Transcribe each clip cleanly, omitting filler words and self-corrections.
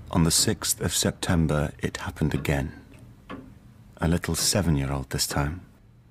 On the 6th of September, it happened again. A little 7-year-old this time.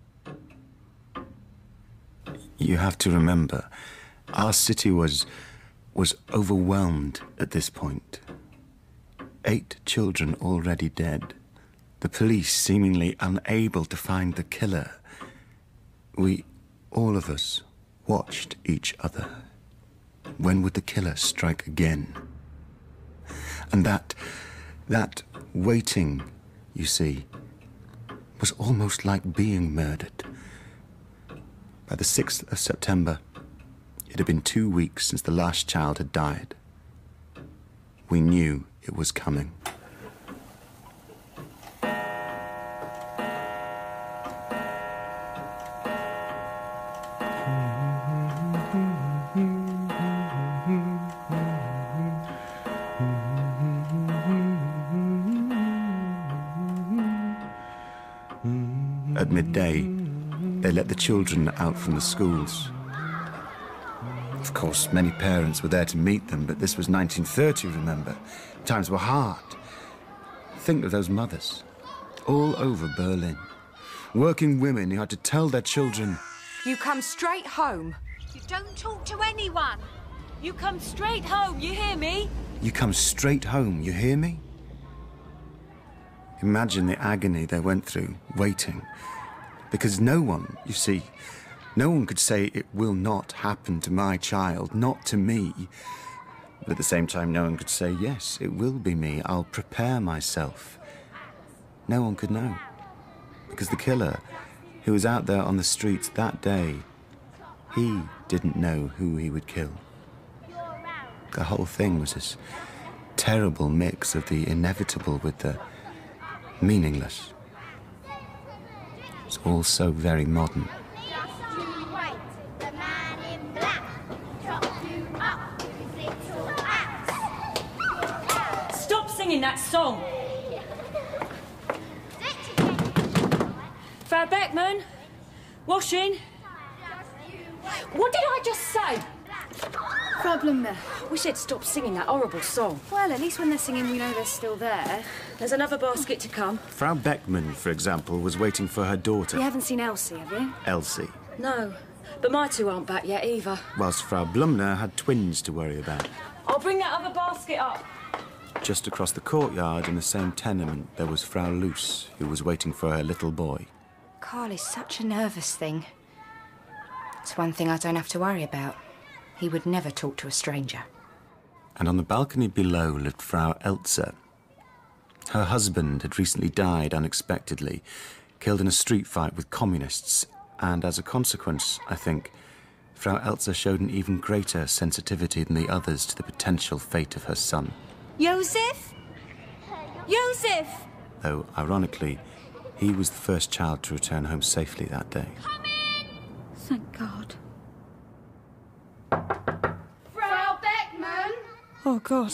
You have to remember, our city was overwhelmed at this point. 8 children already dead. The police seemingly unable to find the killer. We, all of us, watched each other. When would the killer strike again? And that waiting, you see, was almost like being murdered. By the 6th of September, it had been 2 weeks since the last child had died. We knew it was coming. At midday, they let the children out from the schools. Of course, many parents were there to meet them, but this was 1930, remember? Times were hard. Think of those mothers, all over Berlin. Working women who had to tell their children... You come straight home. You don't talk to anyone. You come straight home, you hear me? You come straight home, you hear me? Imagine the agony they went through, waiting. Because no one, you see, no one could say it will not happen to my child, not to me. But at the same time, no one could say, yes, it will be me, I'll prepare myself. No one could know. Because the killer, who was out there on the streets that day, he didn't know who he would kill. The whole thing was this terrible mix of the inevitable with the meaningless. It's all so very modern. Stop singing that song! Frau Beckman? Washing? What did I just say? Problem there. We said stop singing that horrible song. Well, at least when they're singing, we know they're still there. There's another basket to come. Frau Beckman, for example, was waiting for her daughter. You haven't seen Elsie, have you? Elsie. No, but my two aren't back yet either. Whilst Frau Blumner had twins to worry about. I'll bring that other basket up. Just across the courtyard in the same tenement, there was Frau Luce, who was waiting for her little boy. Carl is such a nervous thing. It's one thing I don't have to worry about. He would never talk to a stranger. And on the balcony below lived Frau Elze. Her husband had recently died unexpectedly, killed in a street fight with communists, and as a consequence, I think, Frau Elze showed an even greater sensitivity than the others to the potential fate of her son. Joseph? Joseph! Though, ironically, he was the first child to return home safely that day. Come in! Thank God. Frau Beckman! Oh, God.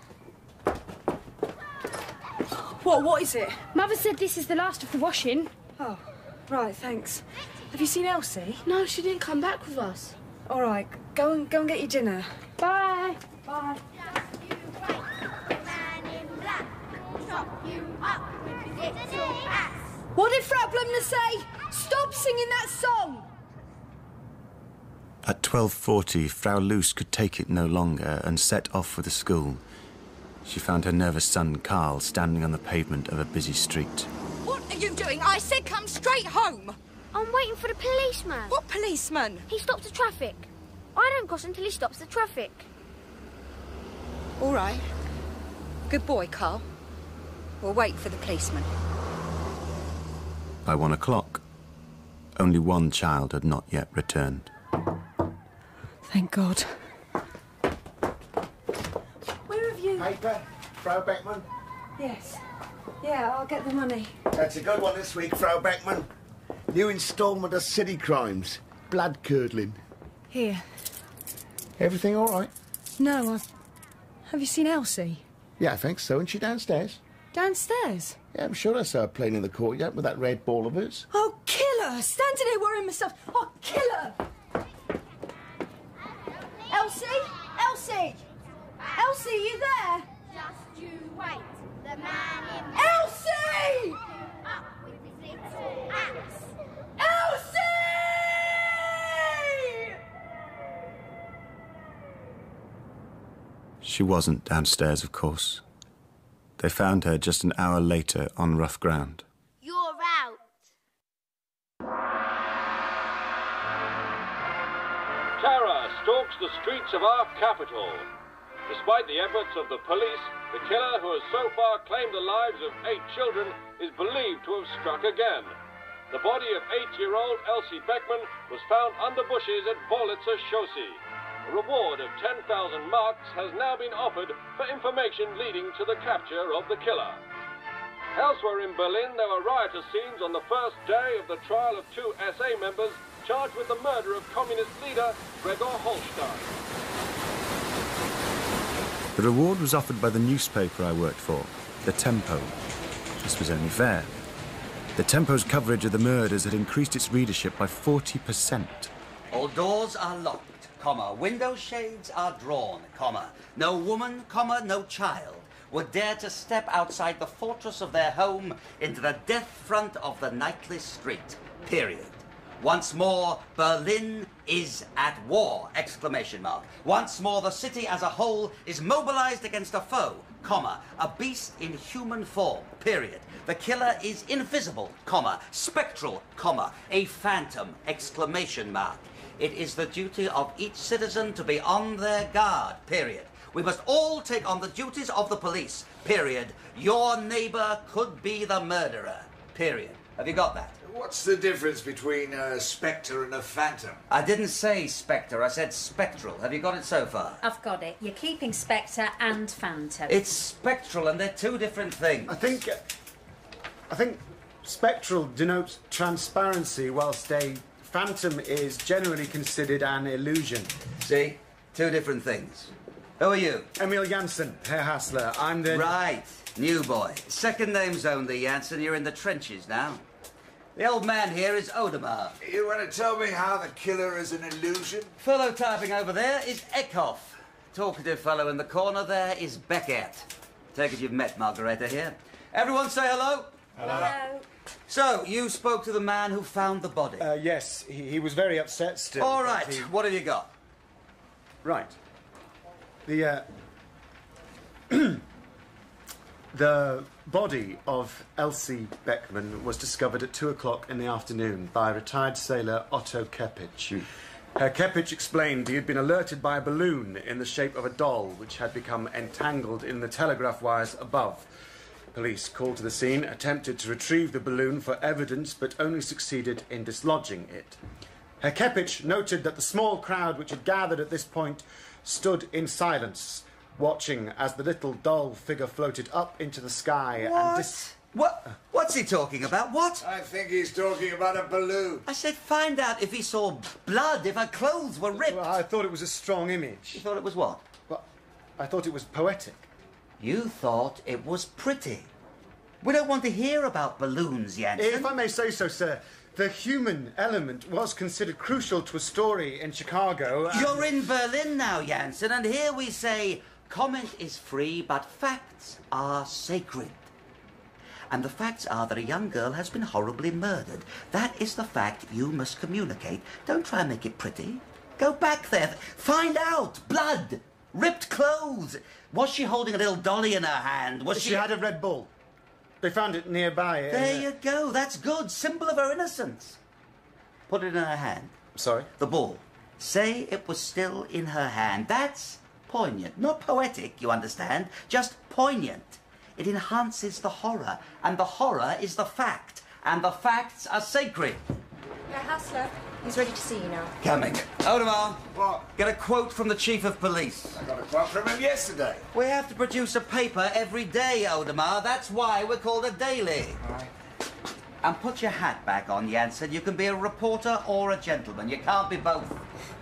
What is it? Mother said this is the last of the washing. Oh, right, thanks. Have you seen Elsie? No, she didn't come back with us. All right, go and get your dinner. Bye. Bye. Just you wait, the man in black will chop you up with his little axe. What did Frau Blumner say? Stop singing that song! At 12:40, Frau Luce could take it no longer and set off for the school. She found her nervous son, Carl, standing on the pavement of a busy street. What are you doing? I said come straight home. I'm waiting for the policeman. What policeman? He stops the traffic. I don't cross until he stops the traffic. All right. Good boy, Carl. We'll wait for the policeman. By 1 o'clock, only one child had not yet returned. Thank God. Where have you... Paper, Frau Beckman? Yes. Yeah, I'll get the money. That's a good one this week, Frau Beckman. New instalment of City Crimes. Blood-curdling. Here. Everything all right? No, Have you seen Elsie? Yeah, I think so. Isn't she downstairs? Downstairs? Yeah, I'm sure I saw her playing in the courtyard with that red ball of hers. Oh, kill her! Standing here worrying myself. Oh, kill her! Elsie? Elsie! Elsie, you there? Just you The man in Elsie! up with his little axe. Elsie! She wasn't downstairs, of course. They found her just an hour later on rough ground. You're out. Terror stalks the streets of our capital. Despite the efforts of the police, the killer who has so far claimed the lives of 8 children is believed to have struck again. The body of 8-year-old Elsie Beckman was found under bushes at Wörlitzer Chaussee. A reward of 10,000 marks has now been offered for information leading to the capture of the killer. Elsewhere in Berlin, there were riotous scenes on the first day of the trial of 2 SA members charged with the murder of communist leader Gregor Holstein. The reward was offered by the newspaper I worked for, The Tempo. This was only fair. The Tempo's coverage of the murders had increased its readership by 40%. All doors are locked, comma, window shades are drawn, comma, no woman, comma, no child would dare to step outside the fortress of their home into the death front of the nightly street, period. Once more, Berlin is at war, exclamation mark. Once more, the city as a whole is mobilized against a foe, comma, a beast in human form, period. The killer is invisible, comma, spectral, comma, a phantom, exclamation mark. It is the duty of each citizen to be on their guard, period. We must all take on the duties of the police, period. Your neighbor could be the murderer, period. Have you got that? What's the difference between a spectre and a phantom? I didn't say spectre, I said spectral. Have you got it so far? I've got it. You're keeping spectre and phantom. It's spectral and they're 2 different things. I think spectral denotes transparency, whilst a phantom is generally considered an illusion. See? 2 different things. Who are you? Emil Janssen, Herr Hassler. I'm the... Right. New boy. Second name's only, Janssen. You're in the trenches now. The old man here is Odemar. You want to tell me how the killer is an illusion? Fellow typing over there is Eckhoff. Talkative fellow in the corner there is Beckert. Take it you've met Margareta here. Everyone say hello. Hello. So, you spoke to the man who found the body? Yes, he was very upset still. All right. What have you got? Right. The body of Elsie Beckman was discovered at 2 o'clock in the afternoon by retired sailor Otto Kepich. Herr Kepich explained he had been alerted by a balloon in the shape of a doll which had become entangled in the telegraph wires above. Police called to the scene, attempted to retrieve the balloon for evidence, but only succeeded in dislodging it. Herr Kepich noted that the small crowd which had gathered at this point stood in silence, watching as the little doll figure floated up into the sky. What's he talking about? What? I think he's talking about a balloon. I said find out if he saw blood, if her clothes were ripped. Well, I thought it was a strong image. You thought it was what? Well, I thought it was poetic. You thought it was pretty. We don't want to hear about balloons, Janssen. If I may say so, sir, the human element was considered crucial to a story in Chicago. You're in Berlin now, Janssen, and here we say, comment is free, but facts are sacred. And the facts are that a young girl has been horribly murdered. That is the fact you must communicate. Don't try and make it pretty. Go back there. Find out. Blood. Ripped clothes. Was she holding a little dolly in her hand? She had a Red Bull. They found it nearby. There you go. That's good. Symbol of her innocence. Put it in her hand. Sorry? The bull. Say it was still in her hand. That's poignant. Not poetic, you understand. Just poignant. It enhances the horror. And the horror is the fact. And the facts are sacred. Herr Hassler, he's ready to see you now. Coming. Odemar. What? Get a quote from the Chief of Police. I got a quote from him yesterday. We have to produce a paper every day, Odemar. That's why we're called a daily. Right. And put your hat back on, Janssen. You can be a reporter or a gentleman. You can't be both.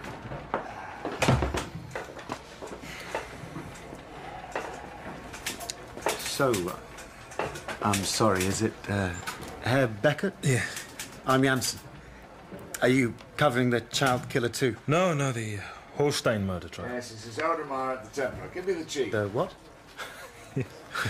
So, I'm sorry, is it Herr Beckert? Yeah. I'm Janssen. Are you covering the child killer too? No, the Holstein murder trial. Yes, this is Odemar at the Templar. Give me the chief. The what?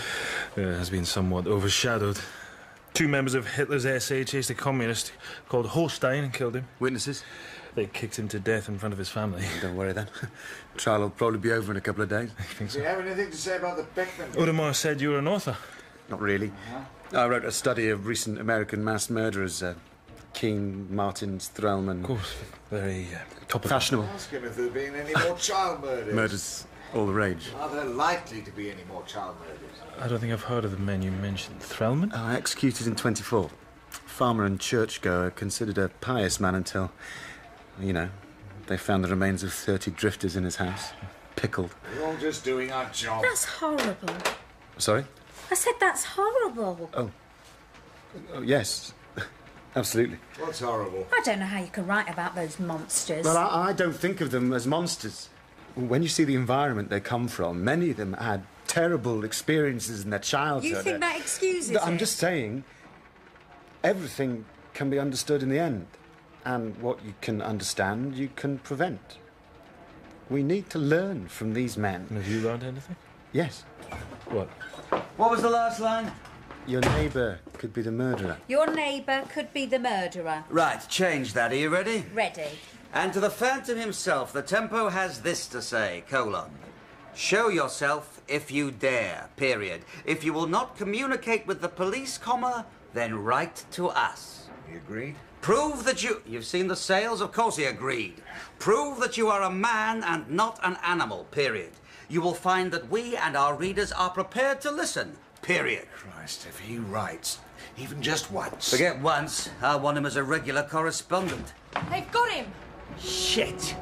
has been somewhat overshadowed. 2 members of Hitler's SA chased a communist called Holstein and killed him. Witnesses? They kicked him to death in front of his family. Don't worry then. Trial will probably be over in a couple of days. I think Do so. you have anything to say about the Beckman? Audemars said you were an author. Not really. I wrote a study of recent American mass murderers. King, Martins, Threlman. Of course, very topical. Fashionable. Ask him if there have been any more child murders. Murders all the rage. Are there likely to be any more child murders? I don't think I've heard of the men you mentioned. Threlman? Executed in 24. Farmer and churchgoer, considered a pious man until, you know, they found the remains of 30 drifters in his house. Pickled. We're all just doing our job. That's horrible. Sorry? I said that's horrible. Oh, yes. Absolutely. What's horrible? I don't know how you can write about those monsters. Well, I don't think of them as monsters. When you see the environment they come from, many of them had terrible experiences in their childhood. You think that excuses I'm it? just saying, everything can be understood in the end. And what you can understand, you can prevent. We need to learn from these men. Have you learned anything? Yes. What? What was the last line? Your neighbour could be the murderer. Your neighbour could be the murderer. Right, change that. Are you ready? Ready. And to the Phantom himself, the tempo has this to say, : show yourself if you dare, period. If you will not communicate with the police, then write to us. You agreed? Prove that you've seen the sales? Of course he agreed. Prove that you are a man and not an animal, period. You will find that we and our readers are prepared to listen, period. Christ, if he writes, even just once. Forget once. I want him as a regular correspondent. They've got him! Shit!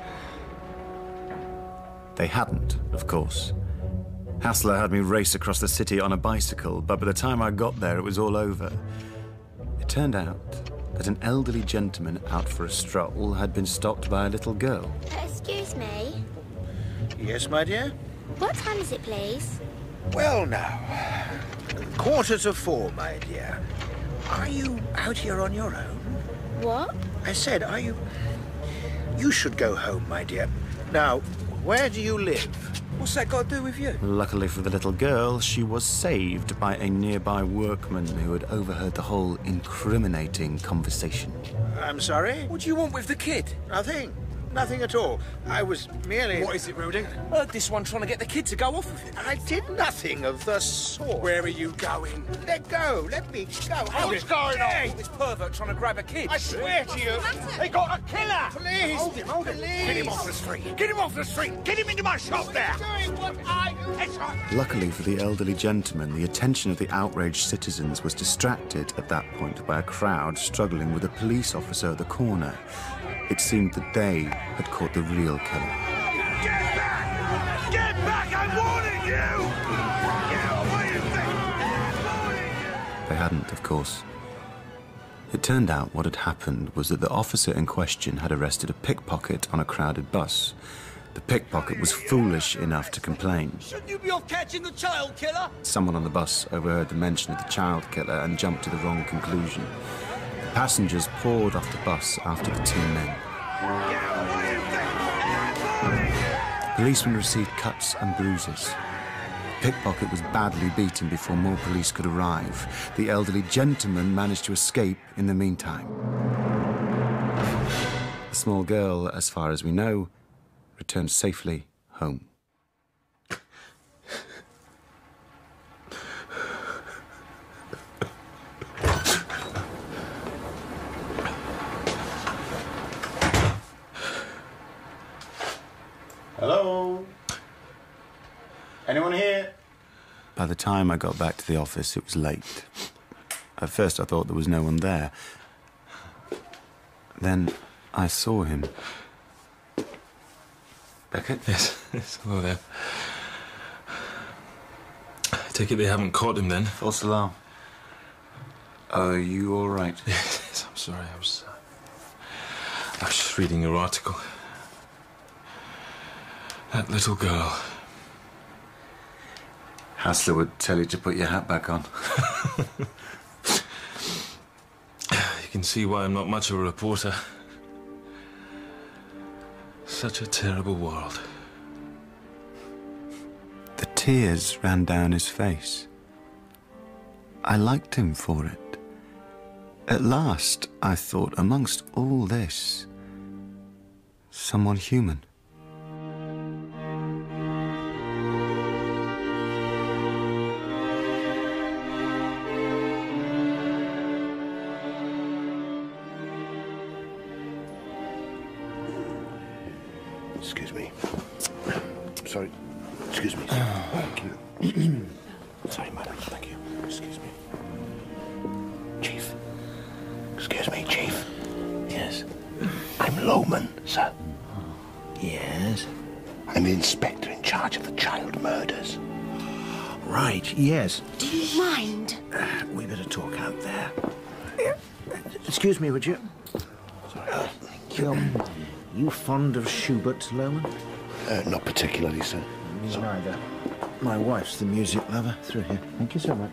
They hadn't, of course. Hassler had me race across the city on a bicycle, but by the time I got there, it was all over. It turned out that an elderly gentleman out for a stroll had been stopped by a little girl. Excuse me. Yes, my dear? What time is it, please? Well, now. 4:45, my dear. Are you out here on your own? What? I said, are you... You should go home, my dear. Now, where do you live? What's that got to do with you? Luckily for the little girl, she was saved by a nearby workman who had overheard the whole incriminating conversation. I'm sorry? What do you want with the kid? Nothing. Nothing at all. I was merely... What is it, Rudy? Heard this one trying to get the kid to go off with him. I did nothing of the sort. Where are you going? Let go. Let me go. What's going on? This pervert trying to grab a kid. I swear to you, they got a killer. Please. Hold him. Get him off the street. Get him off the street. Get him into my shop there. Luckily for the elderly gentleman, the attention of the outraged citizens was distracted at that point by a crowd struggling with a police officer at the corner. It seemed that they had caught the real killer. Get back! Get back! I'm warning you! What do you think? They hadn't, of course. It turned out what had happened was that the officer in question had arrested a pickpocket on a crowded bus. The pickpocket was foolish enough to complain. Shouldn't you be off catching the child killer? Someone on the bus overheard the mention of the child killer and jumped to the wrong conclusion. The passengers poured off the bus after the 2 men. The policeman received cuts and bruises. The pickpocket was badly beaten before more police could arrive. The elderly gentleman managed to escape in the meantime. The small girl, as far as we know, returned safely home. Hello? Anyone here? By the time I got back to the office, it was late. At first, I thought there was no one there. Then I saw him. Beckett? Yes, hello there. I take it they haven't caught him then? False alarm. Are you all right? Yes, I'm sorry. I was just reading your article. That little girl. Hassler would tell you to put your hat back on. You can see why I'm not much of a reporter. Such a terrible world. The tears ran down his face. I liked him for it. At last, I thought, amongst all this, someone human. Excuse me. Sorry. Excuse me. Thank you. Sorry, madam. Thank you. Excuse me. Chief. Excuse me, Chief. Yes. I'm Lowman, sir. Yes? I'm the inspector in charge of the child murders. Right, yes. Do you mind? We better talk out there. Excuse me, would you? Sorry. You fond of Schubert, Lowman? Not particularly, sir. Me neither. My wife's the music lover through here. Thank you so much.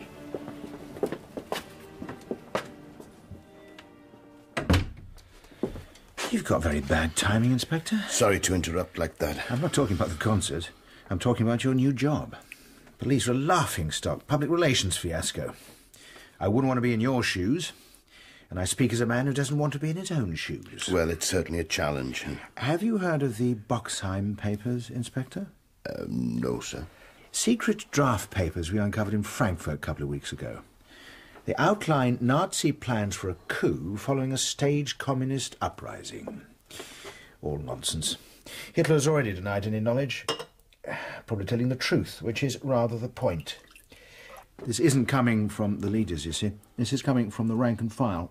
You've got very bad timing, Inspector. Sorry to interrupt like that. I'm not talking about the concert. I'm talking about your new job. Police are a laughingstock, public relations fiasco. I wouldn't want to be in your shoes, and I speak as a man who doesn't want to be in his own shoes. Well, it's certainly a challenge. Have you heard of the Boxheim papers, Inspector? No, sir. Secret draft papers we uncovered in Frankfurt a couple of weeks ago. They outline Nazi plans for a coup following a staged communist uprising. All nonsense. Hitler's already denied any knowledge. Probably telling the truth, which is rather the point. This isn't coming from the leaders, you see. This is coming from the rank and file.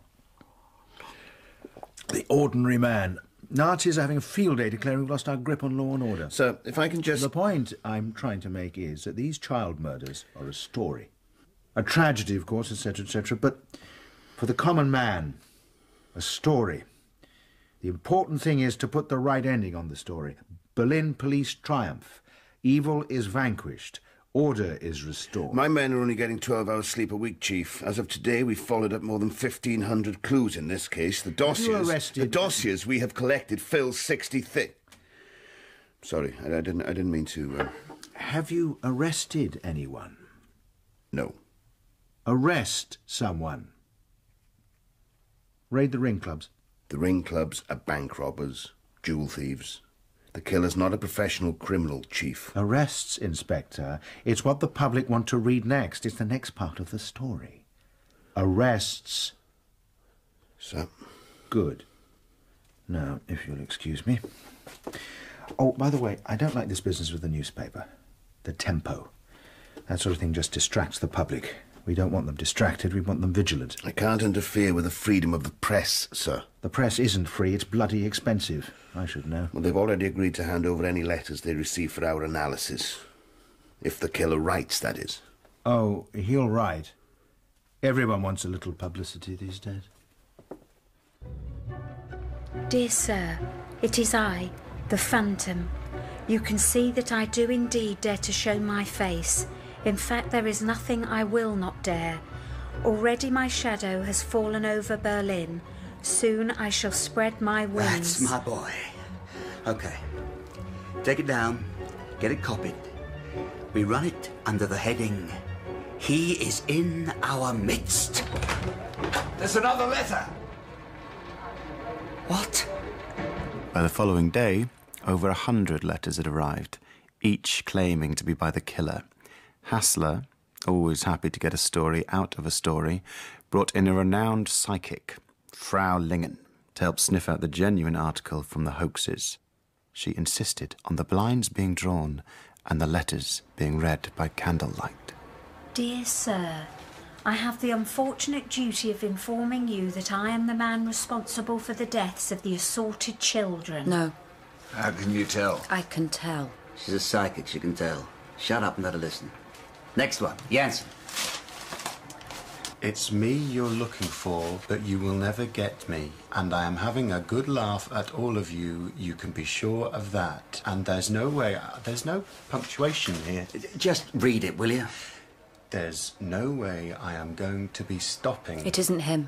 The ordinary man. Nazis are having a field day declaring we've lost our grip on law and order. Sir, if I can just... The point I'm trying to make is that these child murders are a story. A tragedy, of course, etc., but for the common man, a story. The important thing is to put the right ending on the story. Berlin police triumph. Evil is vanquished. Order is restored. My men are only getting 12 hours sleep a week, Chief. As of today, we've followed up more than 1,500 clues in this case. The dossiers we have collected fill 60 thick. Sorry, I didn't mean to... Have you arrested anyone? No. Arrest someone. Raid the ring clubs. The ring clubs are bank robbers, jewel thieves. The killer's not a professional criminal, Chief. Arrests, Inspector. It's what the public want to read next. It's the next part of the story. Arrests. Sir? Good. Now, if you'll excuse me. Oh, by the way, I don't like this business with the newspaper. The tempo. That sort of thing just distracts the public. We don't want them distracted, we want them vigilant. I can't interfere with the freedom of the press, sir. The press isn't free, it's bloody expensive. I should know. Well, they've already agreed to hand over any letters they receive for our analysis. If the killer writes, that is. Oh, he'll write. Everyone wants a little publicity these days. Dear sir, it is I, the Phantom. You can see that I do indeed dare to show my face. In fact, there is nothing I will not dare. Already my shadow has fallen over Berlin. Soon I shall spread my wings. That's my boy. Okay. Take it down. Get it copied. We run it under the heading, He is in our midst. There's another letter. What? By the following day, over 100 letters had arrived, each claiming to be by the killer. Hassler, always happy to get a story out of a story, brought in a renowned psychic, Frau Lingen, to help sniff out the genuine article from the hoaxes. She insisted on the blinds being drawn and the letters being read by candlelight. Dear sir, I have the unfortunate duty of informing you that I am the man responsible for the deaths of the assaulted children. No. How can you tell? I can tell. She's a psychic, she can tell. Shut up and let her listen. Next one, Jansen. It's me you're looking for, but you will never get me. And I am having a good laugh at all of you. You can be sure of that. And there's no way, there's no punctuation here. Just read it, will you? There's no way I am going to be stopping. It isn't him.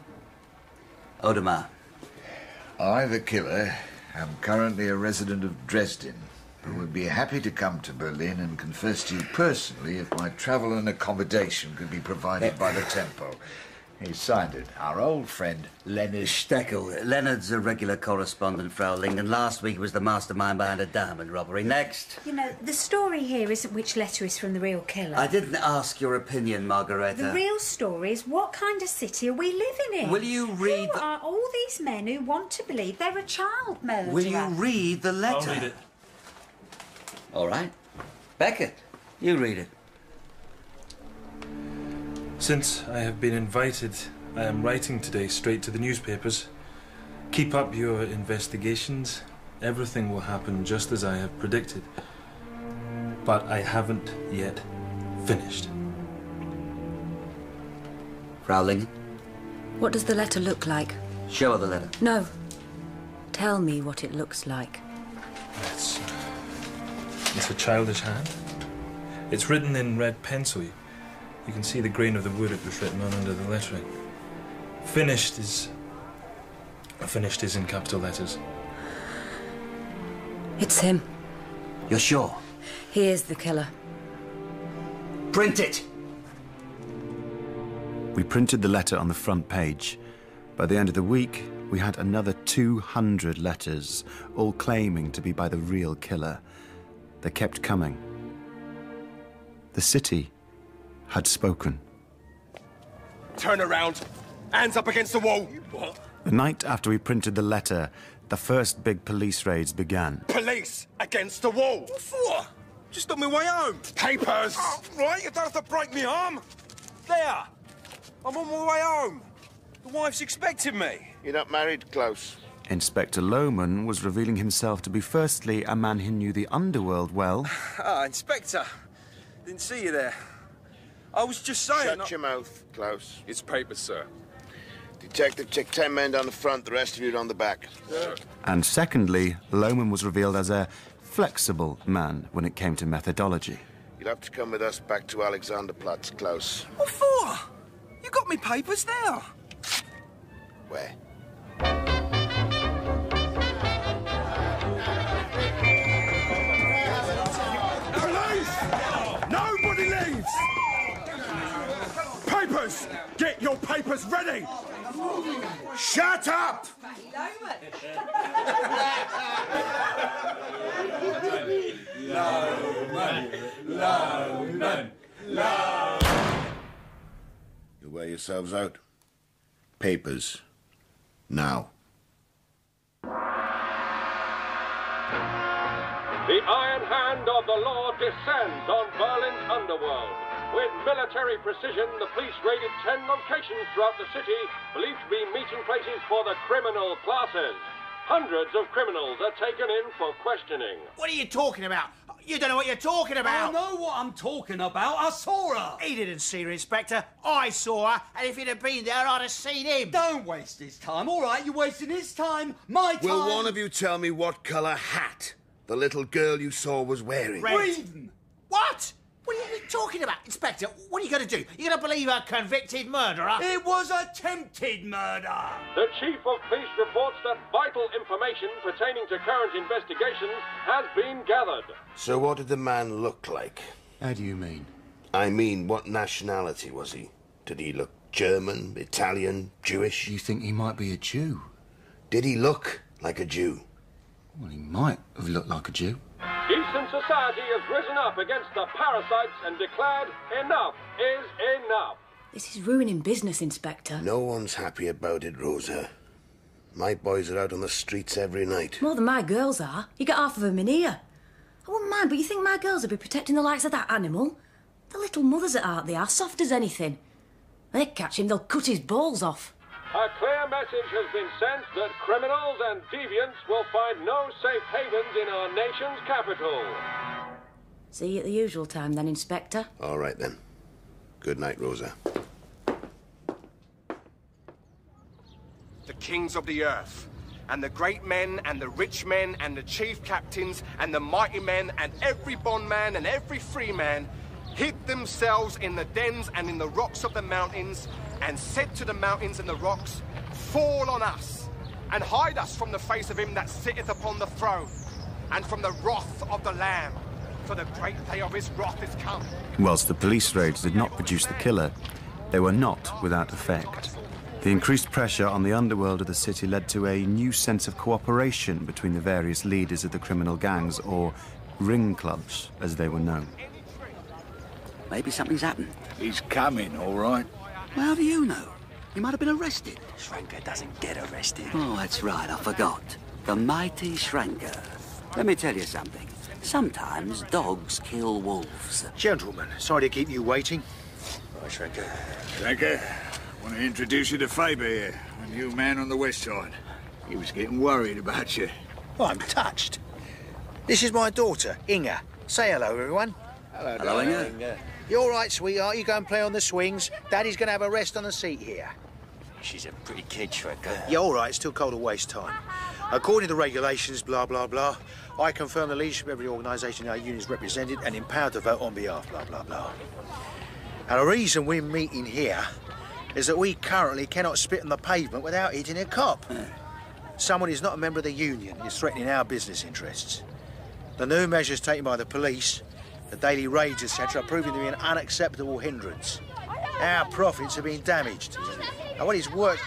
Audemars. I, the killer, am currently a resident of Dresden. I would be happy to come to Berlin and confess to you personally if my travel and accommodation could be provided by the Tempo. He signed it. Our old friend, Leonard Steckel. Leonard's a regular correspondent, Frau Lingen. Last week he was the mastermind behind a diamond robbery. Next. You know, the story here isn't which letter is from the real killer. I didn't ask your opinion, Margareta. The real story is what kind of city are we living in? Will you read Who are all these men who want to believe they're a child murderer? Will you read the letter? I'll read it. All right. Beckett, you read it. Since I have been invited, I am writing today straight to the newspapers. Keep up your investigations. Everything will happen just as I have predicted. But I haven't yet finished. Frau Lingen? What does the letter look like? Show her the letter. No. Tell me what it looks like. It's a childish hand. It's written in red pencil. You can see the grain of the wood it was written on under the lettering. Finished is in capital letters. It's him. You're sure? He is the killer. Print it! We printed the letter on the front page. By the end of the week, we had another 200 letters, all claiming to be by the real killer. They kept coming. The city had spoken. Turn around. Hands up against the wall. What? The night after we printed the letter, the first big police raids began. Police against the wall. What for? Just on my way home. Papers. Oh, right, you don't have to break me arm. There. I'm on my way home. The wife's expecting me. You're not married, Klaus? Inspector Lohman was revealing himself to be firstly a man who knew the underworld well. Ah, Inspector. Didn't see you there. I was just saying... Shut your mouth, Klaus. It's papers, sir. Detective, check 10 men down the front, the rest of you down the back. Sir. And secondly, Lohman was revealed as a flexible man when it came to methodology. You'll have to come with us back to Alexanderplatz, Klaus. What for? You got me papers there. Where? Nobody leaves! Papers! Get your papers ready! Shut up! You wear yourselves out. Papers. Now. The iron hand of the law descends on Berlin's underworld. With military precision, the police raided 10 locations throughout the city, believed to be meeting places for the criminal classes. Hundreds of criminals are taken in for questioning. What are you talking about? You don't know what you're talking about. I know what I'm talking about. I saw her. He didn't see her, Inspector. I saw her, and if he'd have been there, I'd have seen him. Don't waste his time. All right, you're wasting his time, my time. Will one of you tell me what colour hat the little girl you saw was wearing? Red. What? What are you talking about, Inspector? What are you going to do? You're going to believe a convicted murderer? It was attempted murder. The Chief of Police reports that vital information pertaining to current investigations has been gathered. So what did the man look like? How do you mean? I mean, what nationality was he? Did he look German, Italian, Jewish? You think he might be a Jew? Did he look like a Jew? Well, he might have looked like a Jew. Decent society has risen up against the parasites and declared enough is enough. This is ruining business, Inspector. No one's happy about it, Rosa. My boys are out on the streets every night. More than my girls are. You get half of them in here. I wouldn't mind, but you think my girls would be protecting the likes of that animal? The little mothers at heart, they are soft as anything. When they catch him, they'll cut his balls off. A clear message has been sent that criminals and deviants will find no safe havens in our nation's capital. See you at the usual time then, Inspector. All right, then. Good night, Rosa. The kings of the earth, and the great men, and the rich men, and the chief captains, and the mighty men, and every bondman, and every free man, hid themselves in the dens and in the rocks of the mountains, and said to the mountains and the rocks, Fall on us, and hide us from the face of him that sitteth upon the throne, and from the wrath of the Lamb, for the great day of his wrath is come. Whilst the police raids did not produce the killer, they were not without effect. The increased pressure on the underworld of the city led to a new sense of cooperation between the various leaders of the criminal gangs, or ring clubs, as they were known. Maybe something's happened. He's coming, all right. Well, how do you know? He might have been arrested. Schranker doesn't get arrested. Oh, that's right, I forgot. The mighty Schranker. Let me tell you something. Sometimes dogs kill wolves. Gentlemen, sorry to keep you waiting. Right, Schranker. Schranker, I want to introduce you to Faber here, a new man on the west side. He was getting worried about you. Oh, I'm touched. This is my daughter, Inga. Say hello, everyone. Hello, Inga. You all right, sweetheart? You go and play on the swings. Daddy's going to have a rest on the seat here. She's a pretty kid, Schranker. Yeah, all right. It's still cold to waste time. According to the regulations, blah, blah, blah, I confirm the leadership of every organisation our union is represented and empowered to vote on behalf, blah, blah, blah. And the reason we're meeting here is that we currently cannot spit on the pavement without hitting a cop. Someone who's not a member of the union is threatening our business interests. The new measures taken by the police, the daily raids, etc., are proving to be an unacceptable hindrance. Our profits have been damaged. And what is worse...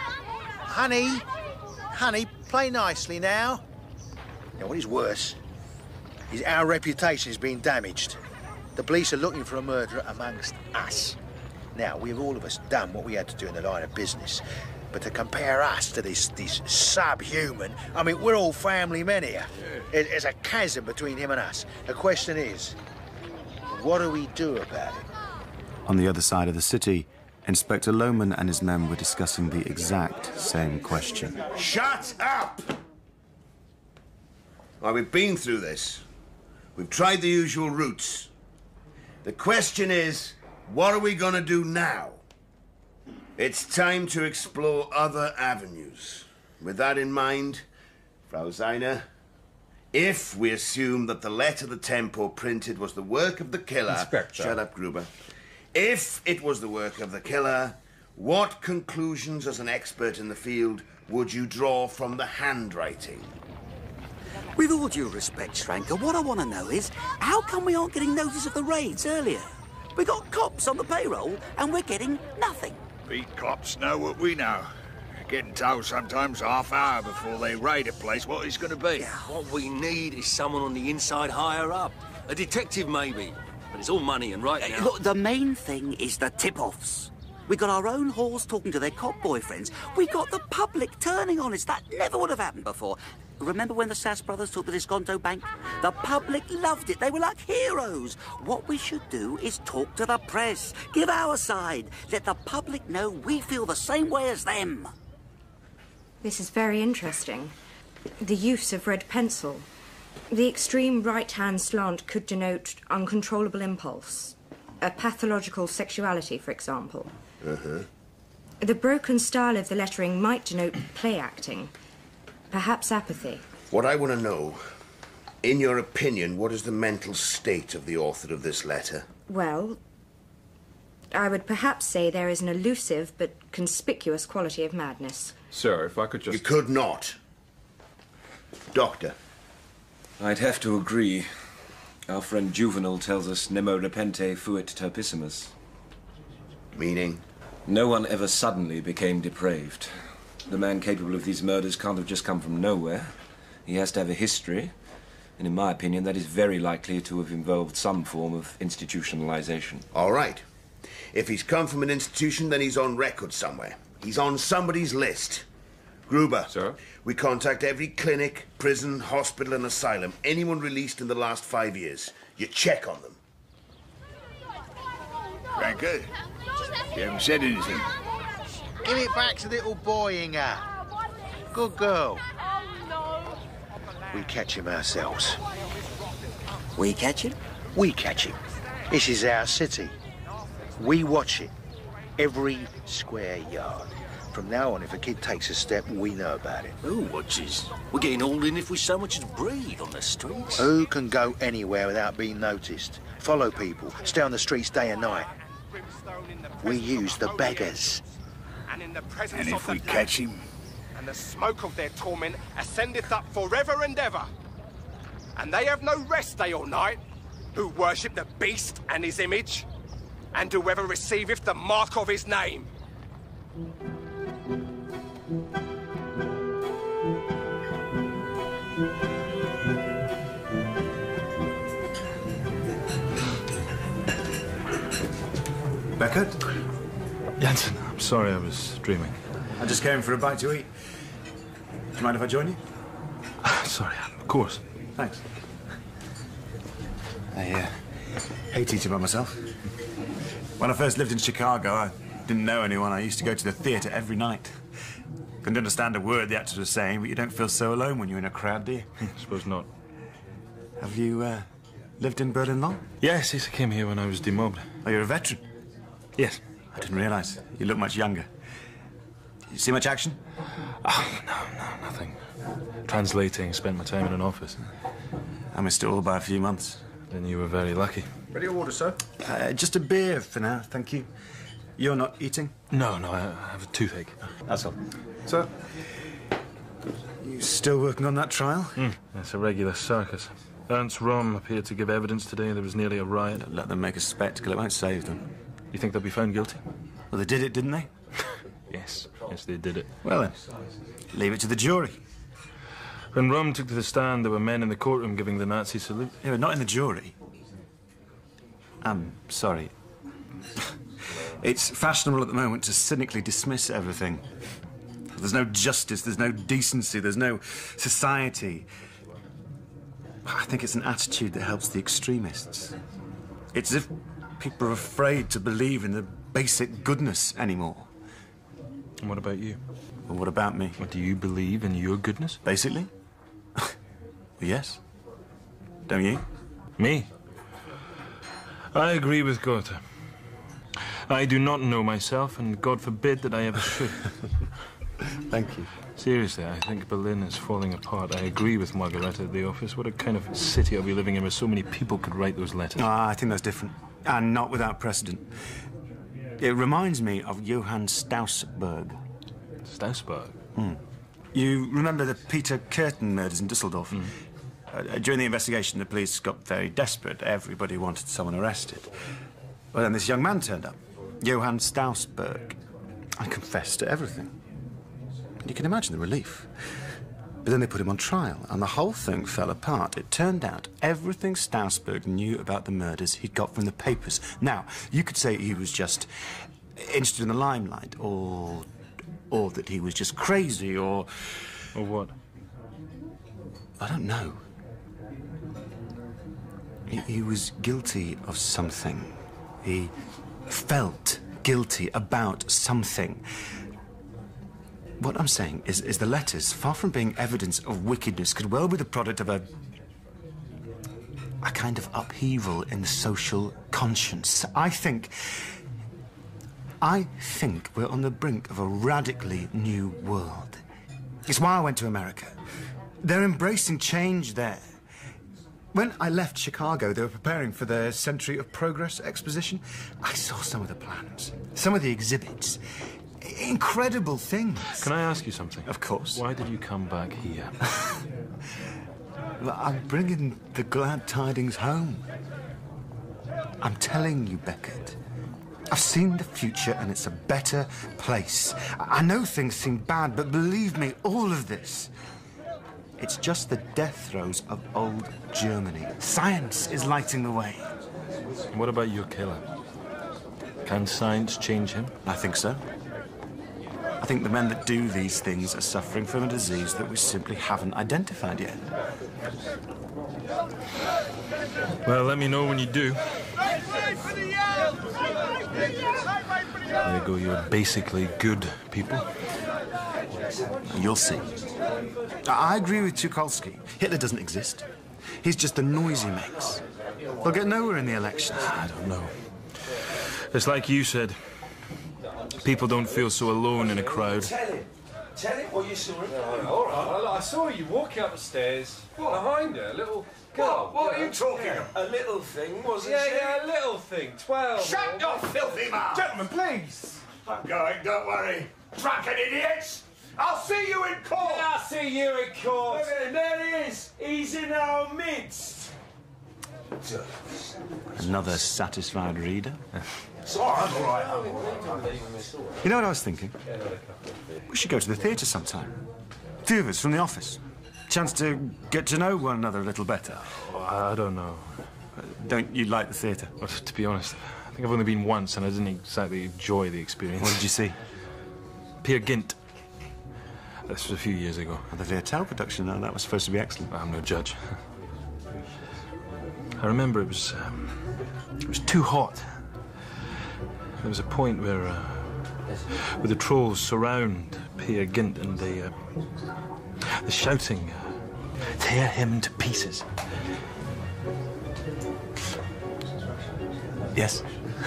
Honey, play nicely now. Now, what is worse is our reputation has been damaged. The police are looking for a murderer amongst us. Now, we've all of us done what we had to do in the line of business. But to compare us to this subhuman, I mean, we're all family men here. There's a chasm between him and us. The question is, what do we do about it? On the other side of the city, Inspector Lohman and his men were discussing the exact same question. Shut up! Well, we've been through this. We've tried the usual routes. The question is, what are we going to do now? It's time to explore other avenues. With that in mind, Frau Zeiner, if we assume that the letter the tempo printed was the work of the killer... Inspector. Shut up, Gruber. If it was the work of the killer, what conclusions as an expert in the field would you draw from the handwriting? With all due respect, Schranker, what I want to know is, how come we aren't getting notice of the raids earlier? We got cops on the payroll, and we're getting nothing. The cops know what we know. Getting told sometimes half hour before they raid a place what it's going to be. What we need is someone on the inside higher up. A detective, maybe. But it's all money, and right now... Look, the main thing is the tip-offs. We got our own whores talking to their cop boyfriends. We got the public turning on us. That never would have happened before. Remember when the Sass brothers took the Disconto Bank? The public loved it. They were like heroes. What we should do is talk to the press. Give our side. Let the public know we feel the same way as them. This is very interesting. The use of red pencil. The extreme right-hand slant could denote uncontrollable impulse. A pathological sexuality, for example. The broken style of the lettering might denote play acting. Perhaps apathy. What I want to know, in your opinion, what is the mental state of the author of this letter? Well, I would perhaps say there is an elusive but conspicuous quality of madness. Sir, if I could just... You could not. Doctor. I'd have to agree. Our friend Juvenal tells us nemo repente fuit turpissimus. Meaning? No one ever suddenly became depraved. The man capable of these murders can't have just come from nowhere. He has to have a history, and in my opinion, that is very likely to have involved some form of institutionalization. All right. If he's come from an institution, then he's on record somewhere. He's on somebody's list. Gruber. Sir? We contact every clinic, prison, hospital, and asylum. Anyone released in the last 5 years. You check on them. Schranker, you haven't said anything. Give it back to little boy, Inga. Good girl. We catch him ourselves. We catch him? We catch him. This is our city. We watch it. Every square yard. From now on, if a kid takes a step, we know about it. Who watches? We're getting hauled in if we so much as breathe on the streets. Who can go anywhere without being noticed? Follow people. Stay on the streets day and night. We use the beggars. And in the presence And of if the we catch him? and the smoke of their torment ascendeth up forever and ever. and they have no rest day or night, who worship the beast and his image, and whoever receiveth the mark of his name. Beckert? Jansen, I'm sorry I was dreaming. I just came for a bite to eat. Do you mind if I join you? Sorry, of course. Thanks. I hate eating by myself. When I first lived in Chicago, I didn't know anyone. I used to go to the theatre every night. Couldn't understand a word the actors were saying, but you don't feel so alone when you're in a crowd, do you? I suppose not. Have you lived in Berlin long? Yes, I came here when I was demobbed. Oh, you're a veteran? Yes. I didn't realise. You look much younger. You see much action? Oh, no, nothing. Translating, spent my time in an office. I missed it all by a few months. Then you were very lucky. Ready to order, sir? Just a beer for now, thank you. You're not eating? No, I have a toothache. That's all. Sir? You still working on that trial? It's a regular circus. Ernst Röhm appeared to give evidence today. There was nearly a riot. Don't let them make a spectacle. It won't save them. You think they'll be found guilty? Well, they did it, didn't they? Yes, they did it. Well then, leave it to the jury. When Röhm took to the stand, there were men in the courtroom giving the Nazi salute. Yeah, but not in the jury. I'm sorry. It's fashionable at the moment to cynically dismiss everything. There's no justice, there's no decency, there's no society. I think it's an attitude that helps the extremists. It's as if people are afraid to believe in the basic goodness anymore. And what about you? Well, what about me? What, do you believe in your goodness? Basically? Well, yes. Don't you? Me? I agree with Goethe. I do not know myself, and God forbid that I ever should. Thank you. Seriously, I think Berlin is falling apart. I agree with Margareta at the office. What a kind of city are we living in where so many people could write those letters? I think that's different. And not without precedent. It reminds me of Johann Straussberg. Straussberg? You remember the Peter Curtin murders in Dusseldorf? During the investigation, the police got very desperate. Everybody wanted someone arrested. Well, then this young man turned up, Johann Straussberg. I confessed to everything. You can imagine the relief. But then they put him on trial, and the whole thing fell apart. It turned out everything Straussberg knew about the murders he'd got from the papers. Now, you could say he was just interested in the limelight, or that he was just crazy, or... Or what? I don't know. He was guilty of something. He felt guilty about something. What I'm saying is the letters, far from being evidence of wickedness, could well be the product of a kind of upheaval in the social conscience. I think we're on the brink of a radically new world. It's why I went to America. They're embracing change there. When I left Chicago, they were preparing for their Century of Progress exposition. I saw some of the plans, some of the exhibits. Incredible things. Can I ask you something? Of course. Why did you come back here? Well, I'm bringing the glad tidings home. I'm telling you, Beckert. I've seen the future and it's a better place. I know things seem bad, but believe me, all of this, it's just the death throes of old Germany. Science is lighting the way. What about your killer? Can science change him? I think so. I think the men that do these things are suffering from a disease that we simply haven't identified yet. Well, let me know when you do. There you go, you're basically good people. You'll see. I agree with Tucholsky. Hitler doesn't exist. He's just the noise he makes. They'll get nowhere in the elections. I don't know. It's like you said. People don't feel so alone in a crowd. Tell him what you saw. All right. Well, I saw you walking up the stairs. Behind her, a little girl. What are you talking about? A little thing, wasn't she? Yeah, a little thing. 12. Shut your filthy mouth! Gentlemen, please. I'm going, don't worry. Drunken idiots! I'll see you in court! Yeah, I'll see you in court! Look at him, there he is! He's in our midst! Another satisfied reader. So I'm all right. You know what I was thinking? We should go to the theatre sometime. A few of us from the office. Chance to get to know one another a little better. Oh, I don't know. Don't you like the theatre? Well, to be honest, I think I've only been once and I didn't exactly enjoy the experience. What did you see? Peer Gynt. This was a few years ago. The Viettel production, no, that was supposed to be excellent. I'm no judge. I remember it was too hot. There was a point where the trolls surround Peer Gynt and the shouting tear him to pieces. Yes?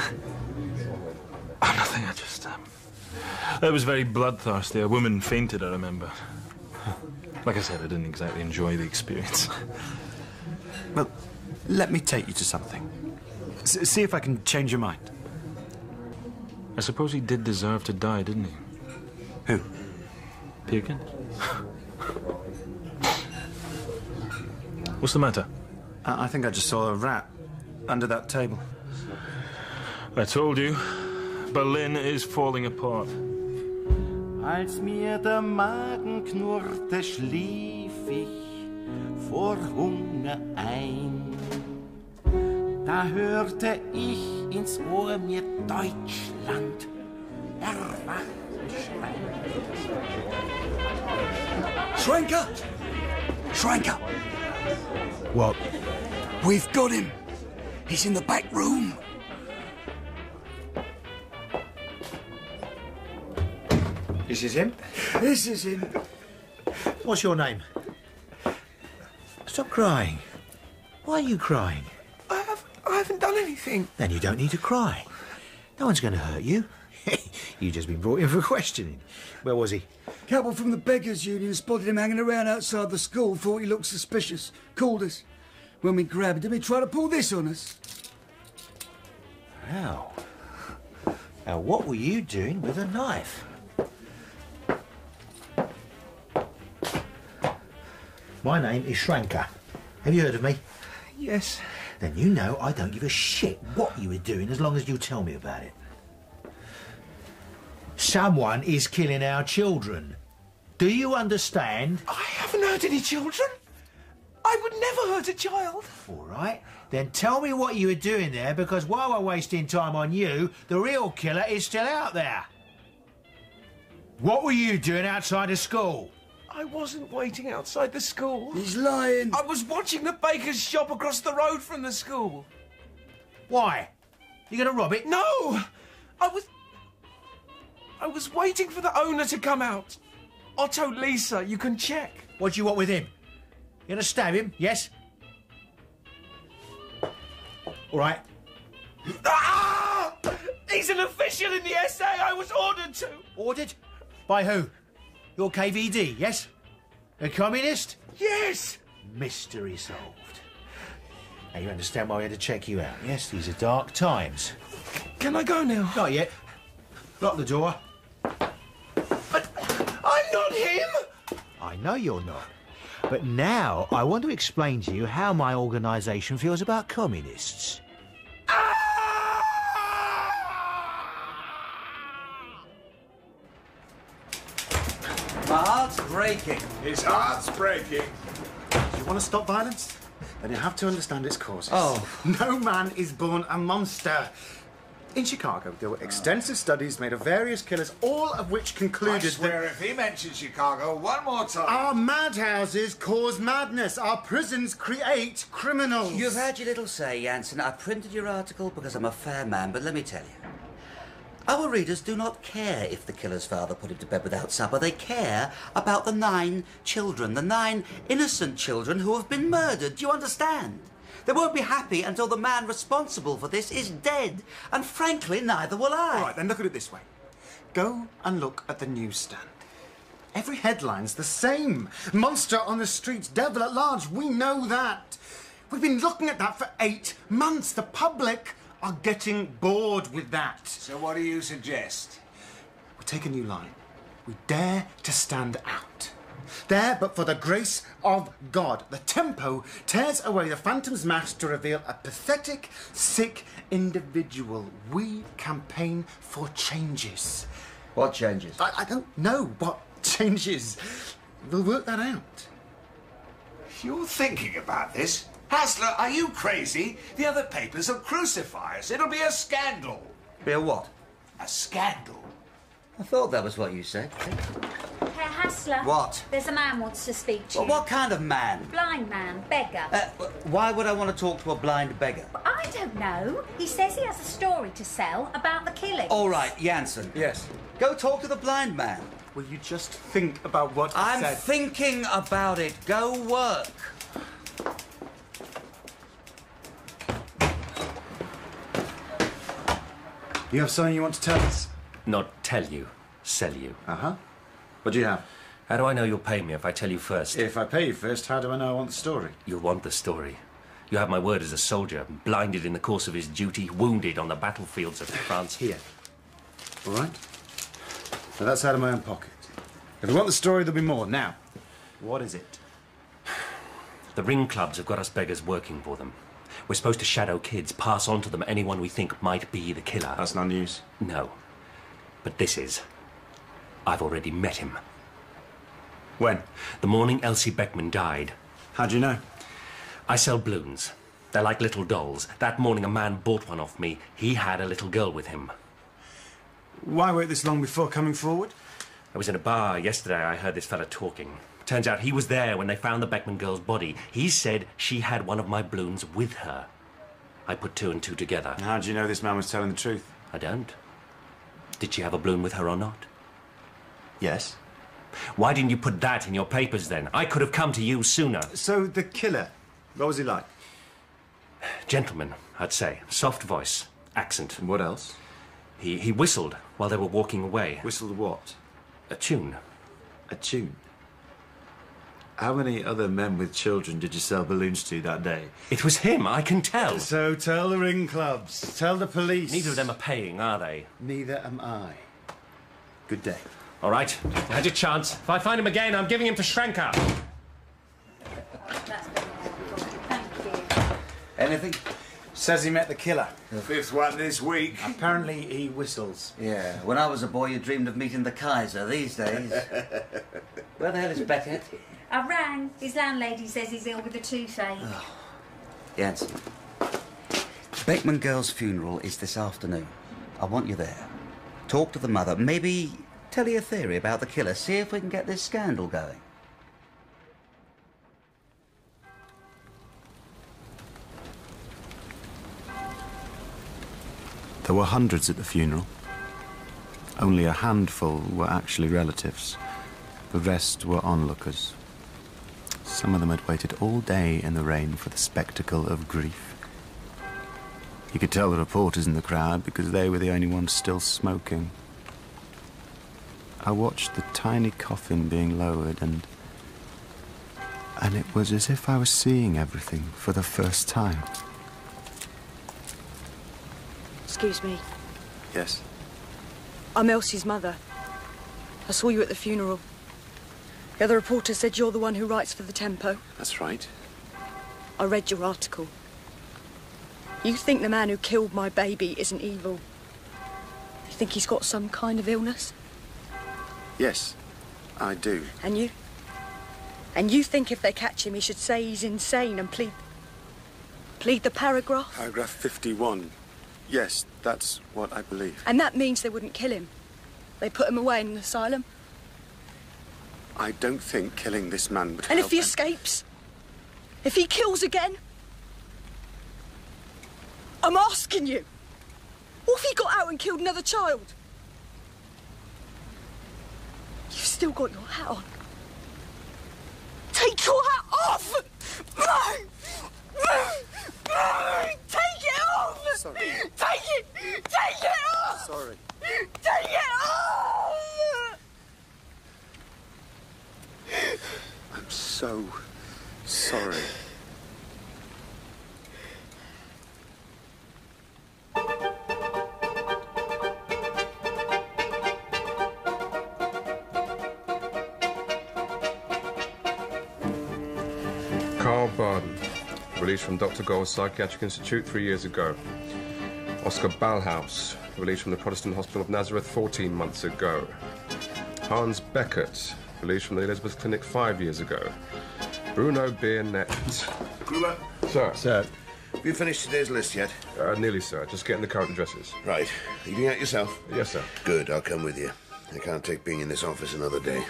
Oh, nothing, I just... It was very bloodthirsty. A woman fainted, I remember. Like I said, I didn't exactly enjoy the experience. Well, let me take you to something. See if I can change your mind. I suppose he did deserve to die, didn't he? Who? Peer Gynt. What's the matter? I think I just saw a rat under that table. I told you, Berlin is falling apart. Als mir der Magen knurrte, schlief ich vor Hunger ein. Da hörte ich ins Ohr mir Deutschland erwacht schreien. Schwenker! Schwenker! What? We've got him! He's in the back room! This is him? This is him. What's your name? Stop crying. Why are you crying? I haven't done anything. Then you don't need to cry. No one's going to hurt you. You've just been brought in for questioning. Where was he? Couple from the Beggars Union spotted him hanging around outside the school, thought he looked suspicious. Called us. When we grabbed him, he tried to pull this on us. How? Now, what were you doing with a knife? My name is Schranker. Have you heard of me? Yes. Then you know I don't give a shit what you were doing as long as you tell me about it. Someone is killing our children. Do you understand? I haven't hurt any children. I would never hurt a child. All right. Then tell me what you were doing there, because while we're wasting time on you, the real killer is still out there. What were you doing outside of school? I wasn't waiting outside the school. He's lying. I was watching the baker's shop across the road from the school. Why? You gonna rob it? No! I was waiting for the owner to come out. Otto Lisa, you can check. What do you want with him? You gonna stab him, yes? All right. Ah! He's an official in the SA. I was ordered to. Ordered? By who? Your KVD, yes? A communist? Yes! Mystery solved. Now you understand why we had to check you out, yes? These are dark times. Can I go now? Not yet. Lock the door. But I'm not him! I know you're not. But now I want to explain to you how my organisation feels about communists. My heart's breaking. His heart's breaking. Do you want to stop violence? Then you have to understand its causes. Oh. No man is born a monster. In Chicago, there were extensive studies made of various killers, all of which concluded I swear if he mentions Chicago one more time... Our madhouses cause madness. Our prisons create criminals. You've had your little say, Jansen. I printed your article because I'm a fair man, but let me tell you. Our readers do not care if the killer's father put him to bed without supper. They care about the 9 children, the 9 innocent children who have been murdered. Do you understand? They won't be happy until the man responsible for this is dead. And frankly, neither will I. All right, then look at it this way. Go and look at the newsstand. Every headline's the same. Monster on the streets, devil at large. We know that. We've been looking at that for 8 months. The public are getting bored with that. So what do you suggest? We take a new line. We dare to stand out. There, but for the grace of God. The tempo tears away the phantom's mask to reveal a pathetic, sick individual. We campaign for changes. What changes? I don't know what changes. We'll work that out. You're thinking about this? Hassler, are you crazy? The other papers will crucify us. It'll be a scandal. Be a what? A scandal. I thought that was what you said. Herr Hassler. What? There's a man wants to speak to you. Well, what kind of man? Blind man, beggar. Why would I want to talk to a blind beggar? I don't know. He says he has a story to sell about the killing. All right, Jansen. Yes. Go talk to the blind man. Will you just think about what I said? I'm thinking about it. Go work. You have something you want to tell us? Not tell you, sell you. Uh-huh. What do you have? How do I know you'll pay me if I tell you first? If I pay you first, how do I know I want the story? You'll want the story. You have my word as a soldier, blinded in the course of his duty, wounded on the battlefields of France. Here. All right? Now that's out of my own pocket. If I want the story, there'll be more. Now, what is it? The ring clubs have got us beggars working for them. We're supposed to shadow kids, pass on to them anyone we think might be the killer. That's not news. No. But this is. I've already met him. When? The morning Elsie Beckman died. How do you know? I sell balloons. They're like little dolls. That morning a man bought one off me. He had a little girl with him. Why wait this long before coming forward? I was in a bar yesterday. I heard this fella talking. Turns out he was there when they found the Beckman girl's body. He said she had one of my balloons with her. I put two and two together. How do you know this man was telling the truth? I don't. Did she have a balloon with her or not? Yes. Why didn't you put that in your papers then? I could have come to you sooner. So the killer, what was he like? Gentleman, I'd say. Soft voice, accent. And what else? He whistled while they were walking away. Whistled what? A tune. A tune? How many other men with children did you sell balloons to that day? It was him, I can tell. So tell the ring clubs. Tell the police. Neither of them are paying, are they? Neither am I. Good day. All right, you had your chance. If I find him again, I'm giving him to Schrenker. Anything? Says he met the killer. Fifth one this week. Apparently he whistles. Yeah, when I was a boy, you dreamed of meeting the Kaiser. These days. Where the hell is Beckett? I rang. His landlady says he's ill with a toothache. Oh. Jansen. Beckman girl's funeral is this afternoon. I want you there. Talk to the mother. Maybe tell you a theory about the killer. See if we can get this scandal going. There were hundreds at the funeral. Only a handful were actually relatives. The rest were onlookers. Some of them had waited all day in the rain for the spectacle of grief. You could tell the reporters in the crowd because they were the only ones still smoking. I watched the tiny coffin being lowered and it was as if I was seeing everything for the first time. Excuse me. Yes? I'm Elsie's mother. I saw you at the funeral. The other reporter said you're the one who writes for the Tempo. That's right. I read your article. You think the man who killed my baby isn't evil? You think he's got some kind of illness? Yes, I do. And you? And you think if they catch him, he should say he's insane and plead the paragraph? Paragraph 51. Yes, that's what I believe. And that means they wouldn't kill him. They put him away in an asylum. I don't think killing this man would And help if he them. escapes? If he kills again? I'm asking you. What if he got out and killed another child? You've still got your hat on. Take your hat off! Take it off! Sorry. Take it! Take it off! Sorry. Take it off! I'm so sorry. Carl Barden, released from Dr. Gold's Psychiatric Institute 3 years ago. Oscar Ballhaus, released from the Protestant Hospital of Nazareth 14 months ago. Hans Beckert, released from the Elizabeth Clinic 5 years ago. Bruno Biernet. Gruber. Sir. Sir. Have you finished today's list yet? Nearly, sir. Just getting the current addresses. Right. Leaving out yourself? Yes, sir. Good, I'll come with you. I can't take being in this office another day.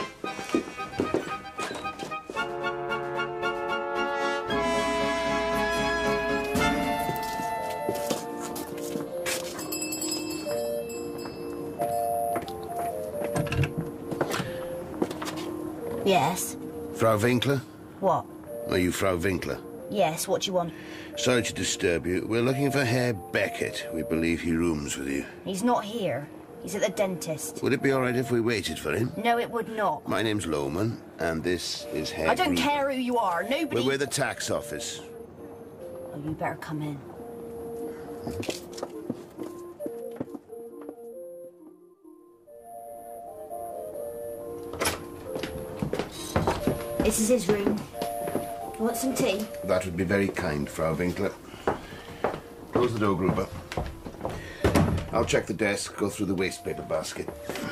Yes? Frau Winkler? What? Are you Frau Winkler? Yes, what do you want? Sorry to disturb you. We're looking for Herr Beckert. We believe he rooms with you. He's not here. He's at the dentist. Would it be all right if we waited for him? No, it would not. My name's Lohman, and this is Herr I don't Gruber. care who you are. Nobody... We're the tax office. Oh, you better come in. This is his room. You want some tea? That would be very kind, Frau Winkler. Close the door, Gruber. I'll check the desk, go through the waste paper basket.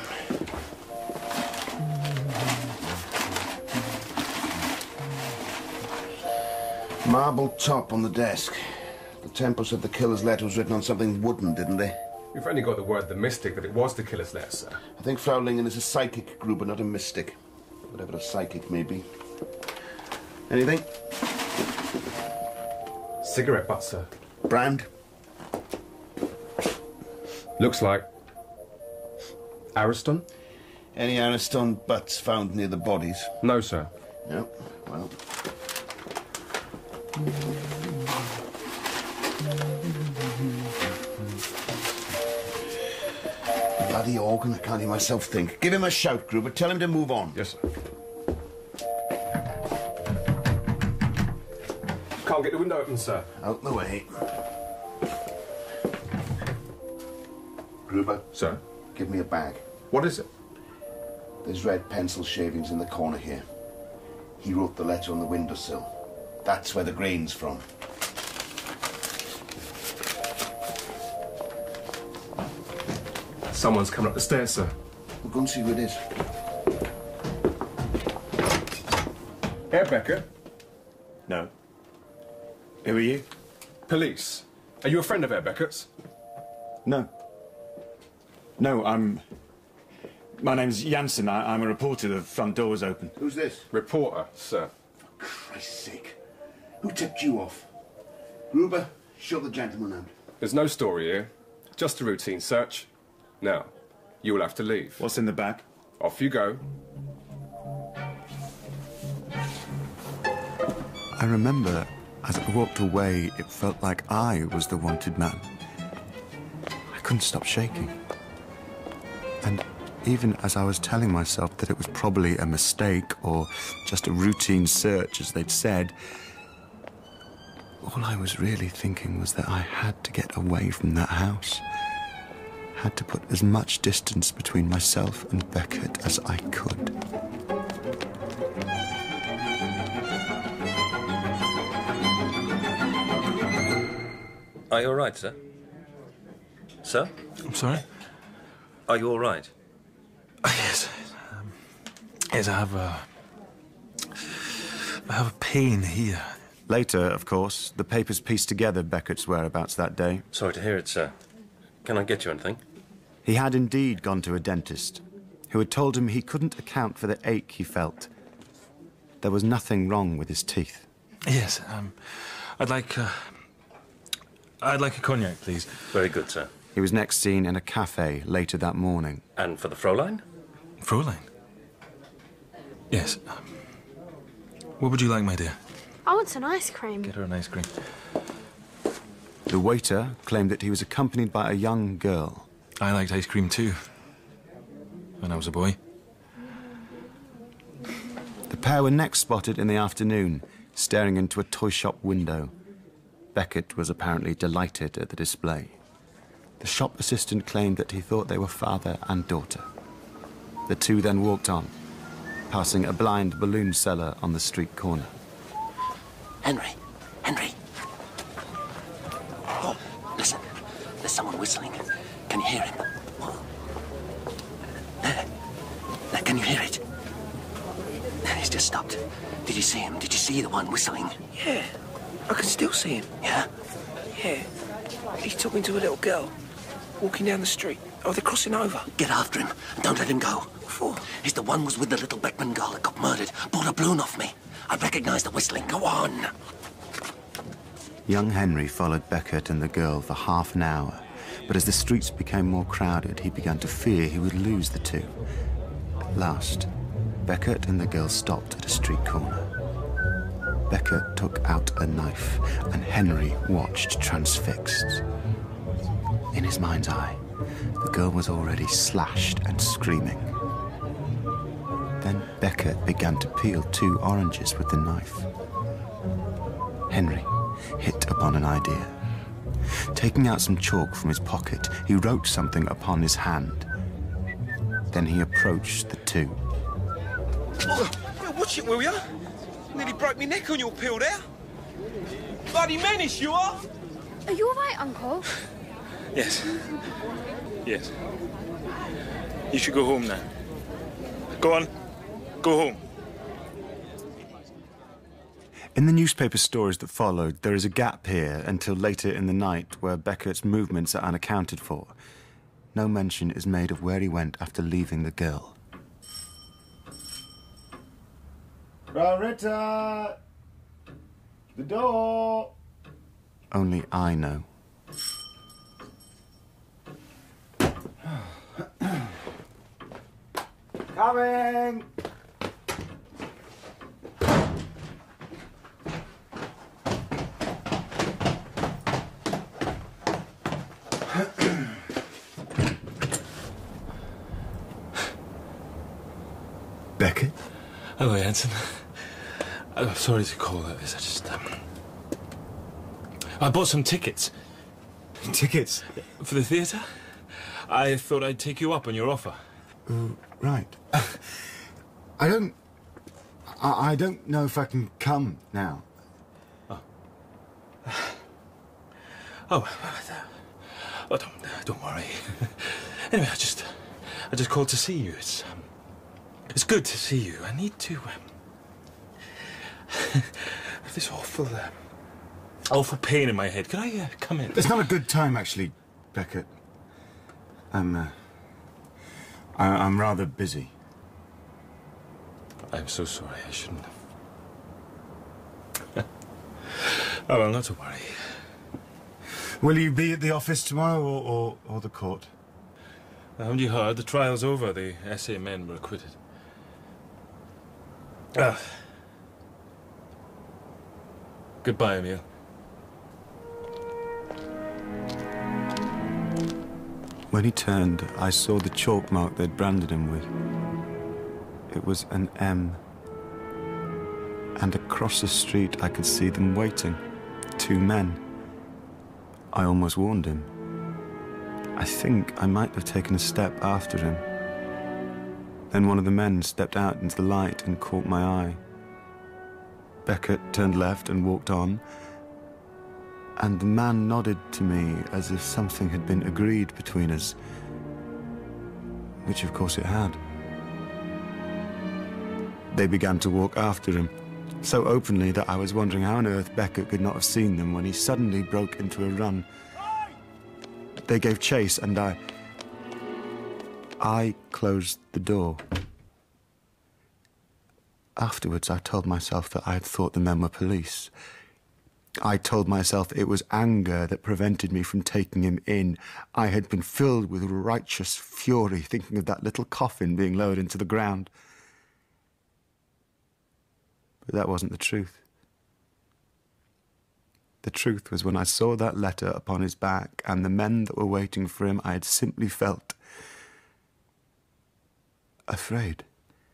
Marble top on the desk. The tempo said the killer's letter was written on something wooden, didn't they? You've only got the word the mystic that it was the killer's letter, sir. I think Frau Lingen is a psychic, Gruber, not a mystic. Whatever a psychic may be. Anything? Cigarette butt, sir. Brand? Looks like Ariston? Any Ariston butts found near the bodies? No, sir. No. Well. Bloody organ, I can't hear myself think. Give him a shout, Gruber. Tell him to move on. Yes, sir. Can't get the window open, sir. Out the way. Gruber. Sir? Give me a bag. What is it? There's red pencil shavings in the corner here. He wrote the letter on the windowsill. That's where the grain's from. Someone's coming up the stairs, sir. We'll go and see who it is. Herr Beckert? No. Who are you? Police. Are you a friend of Herr Beckert's? No. No, my name's Jansen. I'm a reporter. The front door was open. Who's this? Reporter, sir. For Christ's sake. Who tipped you off? Gruber, show the gentleman out. There's no story here. Just a routine search. Now, you will have to leave. What's in the bag? Off you go. I remember, as I walked away, it felt like I was the wanted man. I couldn't stop shaking. And even as I was telling myself that it was probably a mistake or just a routine search, as they'd said, all I was really thinking was that I had to get away from that house. Had to put as much distance between myself and Beckert as I could. Are you all right, sir? Sir? I'm sorry? Are you all right? Yes. Yes, I have a pain here. Later, of course, the papers pieced together Beckert's whereabouts that day. Sorry to hear it, sir. Can I get you anything? He had indeed gone to a dentist, who had told him he couldn't account for the ache he felt. There was nothing wrong with his teeth. Yes, I'd like a cognac, please. Very good, sir. He was next seen in a cafe later that morning. And for the Fräulein? Fräulein? Yes. What would you like, my dear? I want some ice cream. Get her an ice cream. The waiter claimed that he was accompanied by a young girl. I liked ice cream too, when I was a boy. The pair were next spotted in the afternoon, staring into a toy shop window. Beckert was apparently delighted at the display. The shop assistant claimed that he thought they were father and daughter. The two then walked on, passing a blind balloon seller on the street corner. Henry. Henry. Oh, listen. There's someone whistling. Can you hear him? There. There, can you hear it? He's just stopped. Did you see him? Did you see the one whistling? Yeah. I can still see him. Yeah? Yeah. He's talking to a little girl. Walking down the street. Oh, they're crossing over. Get after him and don't let him go. What for? He's the one was with the little Beckman girl that got murdered. Bought a balloon off me. I recognise the whistling. Go on. Young Henry followed Beckert and the girl for half an hour, but as the streets became more crowded, he began to fear he would lose the two. At last, Beckert and the girl stopped at a street corner. Beckert took out a knife, and Henry watched transfixed. In his mind's eye, the girl was already slashed and screaming. Then Beckert began to peel 2 oranges with the knife. Henry hit upon an idea. Taking out some chalk from his pocket, he wrote something upon his hand. Then he approached the two. Oh, watch it, will ya? Nearly broke me neck on your pill there. Bloody menace, you are! Are you all right, Uncle? Yes. Yes. You should go home now. Go on. Go home. In the newspaper stories that followed, there is a gap here until later in the night where Beckert's movements are unaccounted for. No mention is made of where he went after leaving the girl. Rita! The door! Only I know. Coming! Beckett? Hello, Hanson. I'm sorry to call like this. I bought some tickets. Tickets? For the theatre? I thought I'd take you up on your offer. Right. I don't know if I can come now. Oh, don't worry. Anyway, I just called to see you. It's good to see you. I need to. This awful pain in my head. Can I come in? It's not a good time, actually, Beckett. I'm rather busy. I'm so sorry. I shouldn't have. Oh, well, not to worry. Will you be at the office tomorrow or the court? Haven't you heard? The trial's over. The SA men were acquitted. Goodbye, Emile. When he turned, I saw the chalk mark they'd branded him with. It was an M. And across the street I could see them waiting. 2 men. I almost warned him. I think I might have taken a step after him. Then one of the men stepped out into the light and caught my eye. Beckett turned left and walked on, and the man nodded to me as if something had been agreed between us, which of course it had. They began to walk after him, so openly that I was wondering how on earth Beckett could not have seen them when he suddenly broke into a run. They gave chase, and I closed the door. Afterwards, I told myself that I had thought the men were police. I told myself it was anger that prevented me from taking him in. I had been filled with righteous fury, thinking of that little coffin being lowered into the ground. But that wasn't the truth. The truth was when I saw that letter upon his back and the men that were waiting for him, I had simply felt afraid.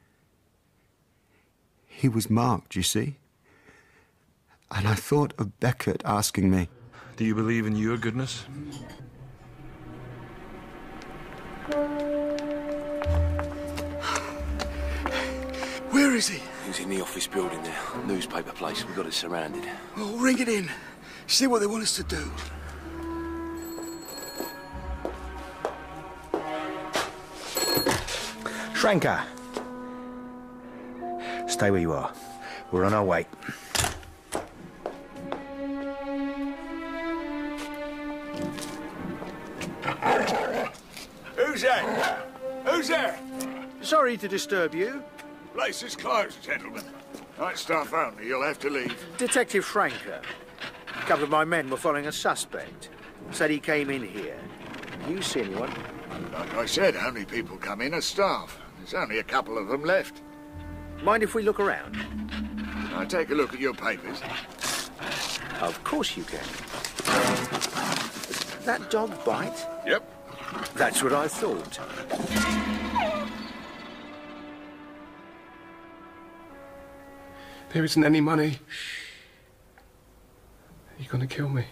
He was marked, you see. And I thought of Beckett asking me, do you believe in your goodness? Where is he? He's in the office building there. Newspaper place. We've got it surrounded. Well, ring it in. See what they want us to do. Schranker. Stay where you are. We're on our way. Who's that? Who's there? Sorry to disturb you. Place is closed, gentlemen. Night staff only. You'll have to leave. Detective Schranker. A couple of my men were following a suspect. Said he came in here. You see anyone? Like I said, only people come in as staff. There's only a couple of them left. Mind if we look around? Now take a look at your papers. Of course you can. That dog bite? Yep. That's what I thought. There isn't any money. You're gonna kill me.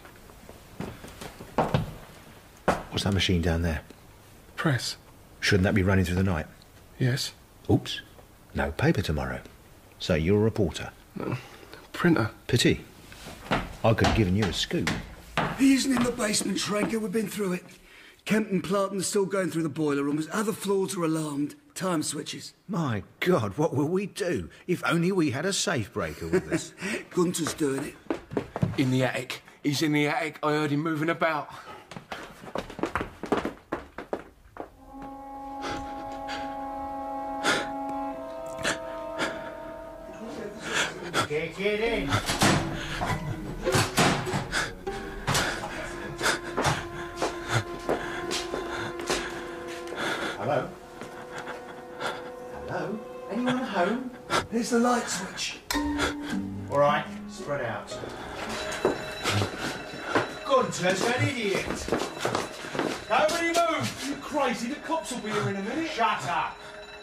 What's that machine down there? Press. Shouldn't that be running through the night? Yes. Oops. No paper tomorrow. So you're a reporter? No. Printer. Pity. I could have given you a scoop. He isn't in the basement, Schranker. We've been through it. Kemp and Planton are still going through the boiler rooms. Other floors are alarmed. Time switches. My God, what will we do? If only we had a safe breaker with us. Gunter's doing it. In the attic. He's in the attic. I heard him moving about. Get in. Hello? Hello? Anyone home? There's the light switch. All right, spread out. Gunter's an idiot. Nobody move. You crazy? The cops will be here in a minute. Shut up.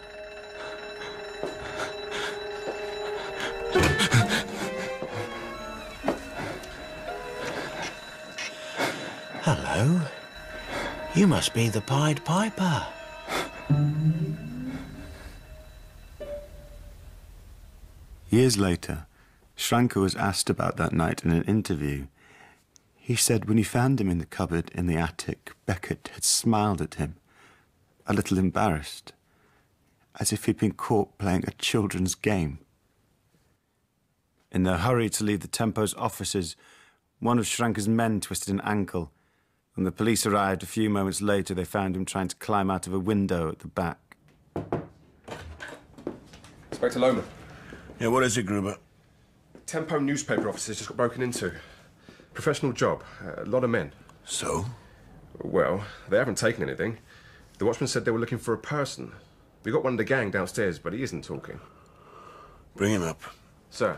Hello. You must be the Pied Piper. Years later, Schranker was asked about that night in an interview. He said when he found him in the cupboard in the attic, Beckert had smiled at him, a little embarrassed, as if he'd been caught playing a children's game. In their hurry to leave the Tempo's offices, one of Schranker's men twisted an ankle. When the police arrived a few moments later, they found him trying to climb out of a window at the back. Inspector Lohman. Yeah, what is it, Gruber? Tempo newspaper offices just got broken into. Professional job. A lot of men. So? Well, they haven't taken anything. The watchman said they were looking for a person. We got one of the gang downstairs, but he isn't talking. Bring him up. Sir.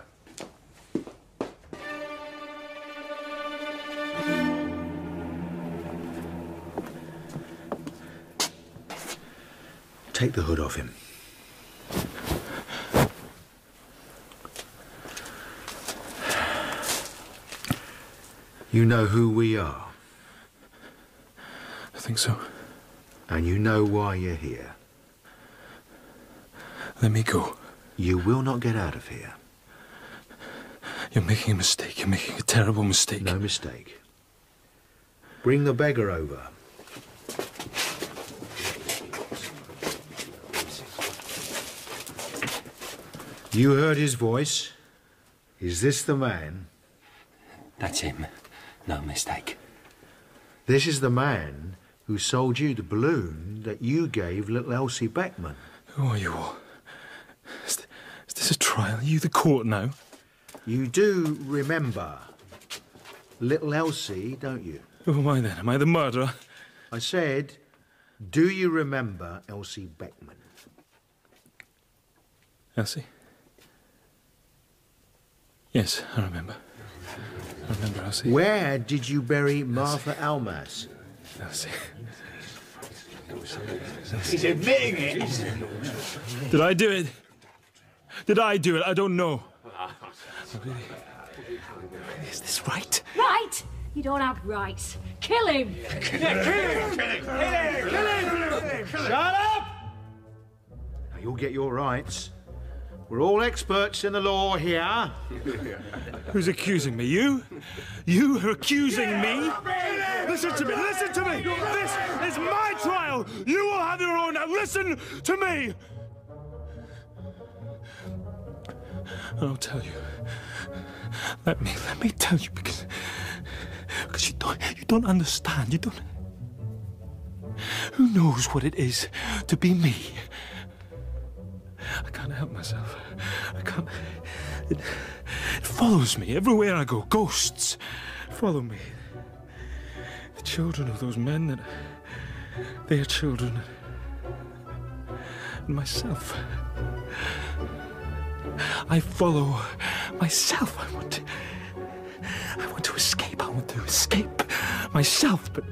Take the hood off him. You know who we are? I think so. And you know why you're here? Let me go. You will not get out of here. You're making a mistake. You're making a terrible mistake. No mistake. Bring the beggar over. You heard his voice. Is this the man? That's him. No mistake. This is the man who sold you the balloon that you gave little Elsie Beckman. Who are you all? Is this a trial? Are you the court now? You do remember little Elsie, don't you? Who am I then? Am I the murderer? I said, do you remember Elsie Beckman? Elsie? Yes, I remember. I remember Elsie. Where did you bury Martha Almas? Elsie. He's admitting it. Did I do it? Did I do it? I don't know. Is this right? Right? You don't have rights. Kill him! Yeah, kill him! Kill him! Kill him! Kill him! Shut up! Now, you'll get your rights. We're all experts in the law here. Who's accusing me? You? You are accusing me? Listen to me, listen to me! This is my trial! You will have your own now. Listen to me! I'll tell you. Let me tell you, because you don't understand. You don't. Who knows what it is to be me? I can't help myself. I can't. It follows me everywhere I go. Ghosts follow me. The children of those men and their children and myself. I follow myself. I want to escape. I want to escape myself, but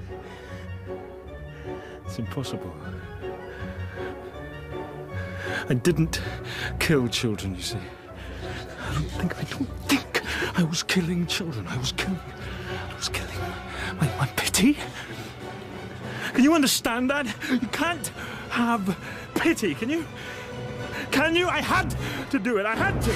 it's impossible. I didn't kill children, you see. I don't think I was killing children. I was killing my pity. Can you understand that? You can't have pity, can you? Can you? I had to do it. I had to.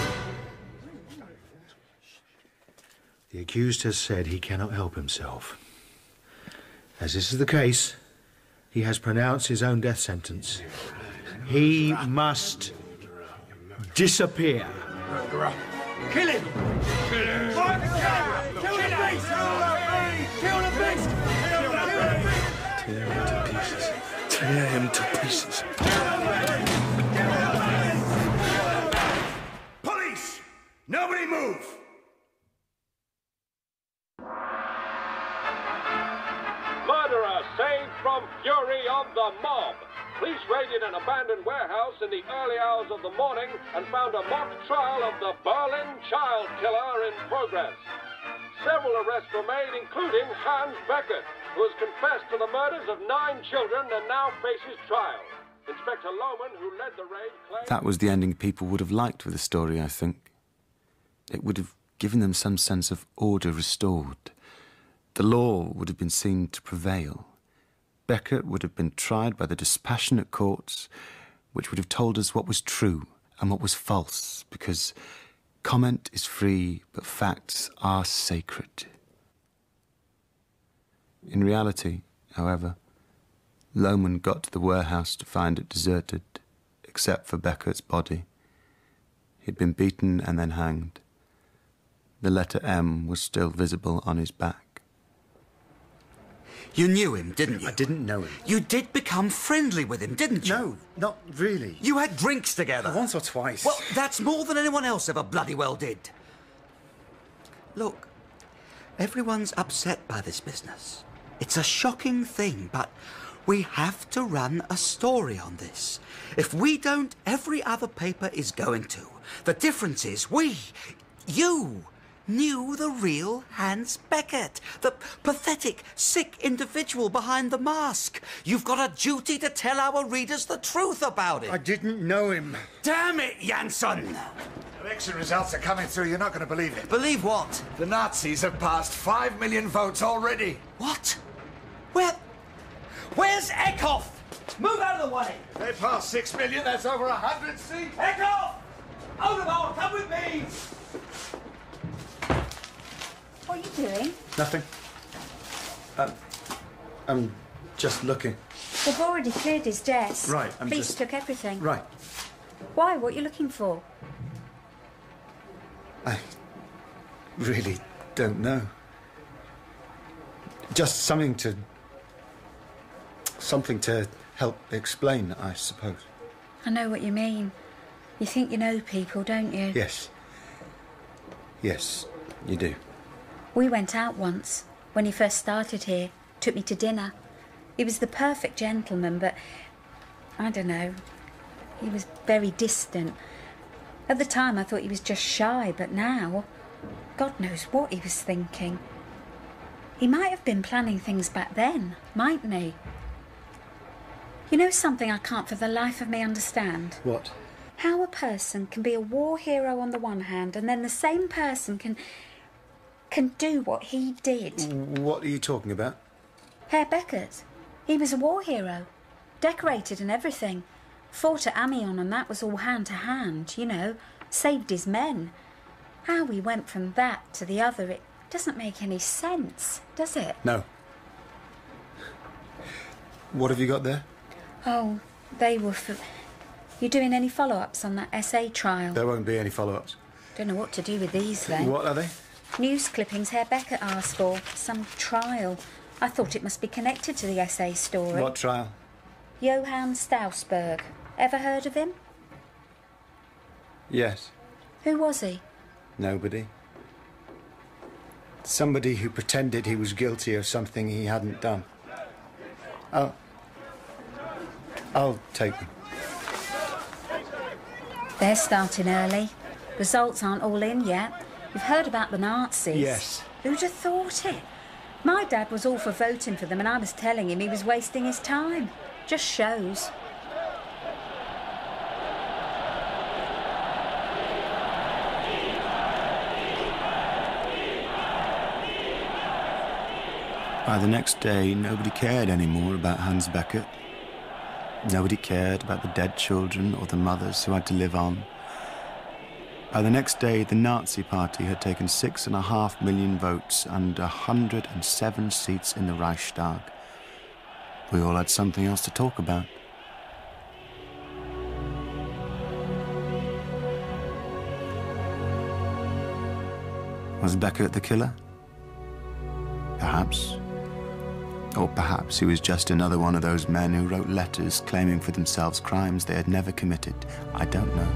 The accused has said he cannot help himself. As this is the case, he has pronounced his own death sentence. He must disappear. Kill him! Kill him! Kill the beast! Kill the beast! Tear him to pieces. Tear him to pieces. Police! Nobody move! Murderer saved from fury of the mob. Police raided an abandoned warehouse in the early hours of the morning and found a mock trial of the Berlin child killer in progress. Several arrests were made, including Hans Beckert, who has confessed to the murders of 9 children and now faces trial. Inspector Lohman, who led the raid, claimed... That was the ending people would have liked with the story, I think. It would have given them some sense of order restored. The law would have been seen to prevail. Beckert would have been tried by the dispassionate courts, which would have told us what was true and what was false, because comment is free, but facts are sacred. In reality, however, Lohman got to the warehouse to find it deserted, except for Beckert's body. He'd been beaten and then hanged. The letter M was still visible on his back. You knew him, didn't you? I didn't know him. You did become friendly with him, didn't you? No, not really. You had drinks together. Once or twice. Well, that's more than anyone else ever bloody well did. Look, everyone's upset by this business. It's a shocking thing, but we have to run a story on this. If we don't, every other paper is going to. The difference is you knew the real Hans Beckert, the pathetic, sick individual behind the mask. You've got a duty to tell our readers the truth about it. I didn't know him. Damn it, Jansson! Election results are coming through. You're not going to believe it. Believe what? The Nazis have passed 5 million votes already. What? Where's Eckhoff? Move out of the way! They passed 6 million. That's over 100 seats. Eckhoff! Odegaard, come with me! What are you doing? Nothing. I'm just looking. They've already cleared his desk. Right, Police took everything. Right. Why? What are you looking for? I really don't know. Just something to help explain, I suppose. I know what you mean. You think you know people, don't you? Yes. Yes, you do. We went out once, when he first started here. Took me to dinner. He was the perfect gentleman, but I don't know. He was very distant. At the time I thought he was just shy, but now, God knows what he was thinking. He might have been planning things back then, mightn't he? You know something I can't for the life of me understand? What? How a person can be a war hero on the one hand, and then the same person can do what he did. What are you talking about? Herr Beckert. He was a war hero. Decorated and everything. Fought at Amiens and that was all hand to hand, you know. Saved his men. How we went from that to the other, it doesn't make any sense, does it? No. What have you got there? Oh, they were for... You doing any follow-ups on that essay trial? There won't be any follow-ups. Don't know what to do with these, then. What are they? News clippings Herr Beckert asked for. Some trial. I thought it must be connected to the essay story. What trial? Johann Straussberg. Ever heard of him? Yes. Who was he? Nobody. Somebody who pretended he was guilty of something he hadn't done. I'll take them. They're starting early. Results aren't all in yet. You've heard about the Nazis? Yes. Who'd have thought it? My dad was all for voting for them and I was telling him he was wasting his time. Just shows. By the next day, nobody cared anymore about Hans Beckert. Nobody cared about the dead children or the mothers who had to live on. By the next day, the Nazi Party had taken 6.5 million votes and 107 seats in the Reichstag. We all had something else to talk about. Was Beckert the killer? Perhaps. Or perhaps he was just another one of those men who wrote letters claiming for themselves crimes they had never committed. I don't know.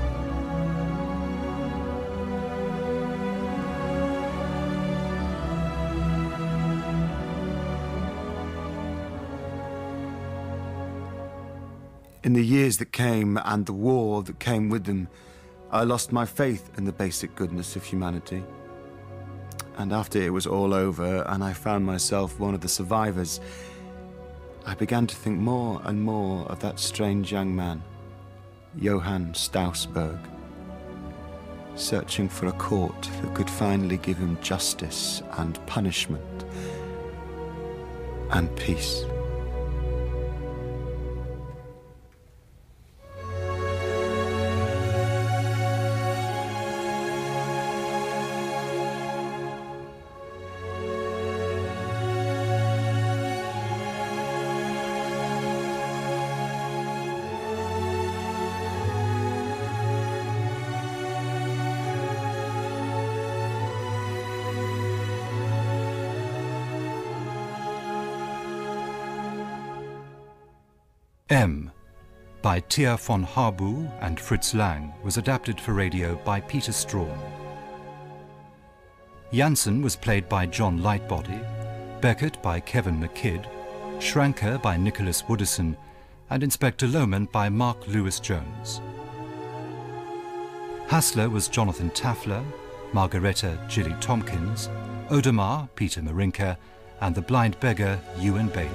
In the years that came and the war that came with them, I lost my faith in the basic goodness of humanity. And after it was all over and I found myself one of the survivors, I began to think more and more of that strange young man, Johann Straussberg, searching for a court that could finally give him justice and punishment and peace. M, by Tia von Harbu and Fritz Lang, was adapted for radio by Peter Straughan. Janssen was played by John Lightbody, Beckert by Kevin McKidd, Schranker by Nicholas Woodison, and Inspector Lohman by Mark Lewis-Jones. Hassler was Jonathan Tafler, Margareta Gilly Tompkins, Odemar Peter Marinka, and the blind beggar Ewan Bailey.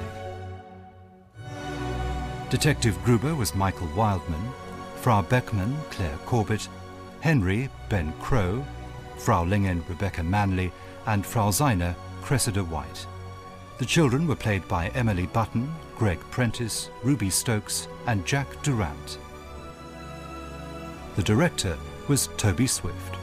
Detective Gruber was Michael Wildman, Frau Beckman Claire Corbett, Henry Ben Crow, Frau Lingen Rebecca Manley, and Frau Zeiner Cressida White. The children were played by Emily Button, Greg Prentice, Ruby Stokes, and Jack Durant. The director was Toby Swift.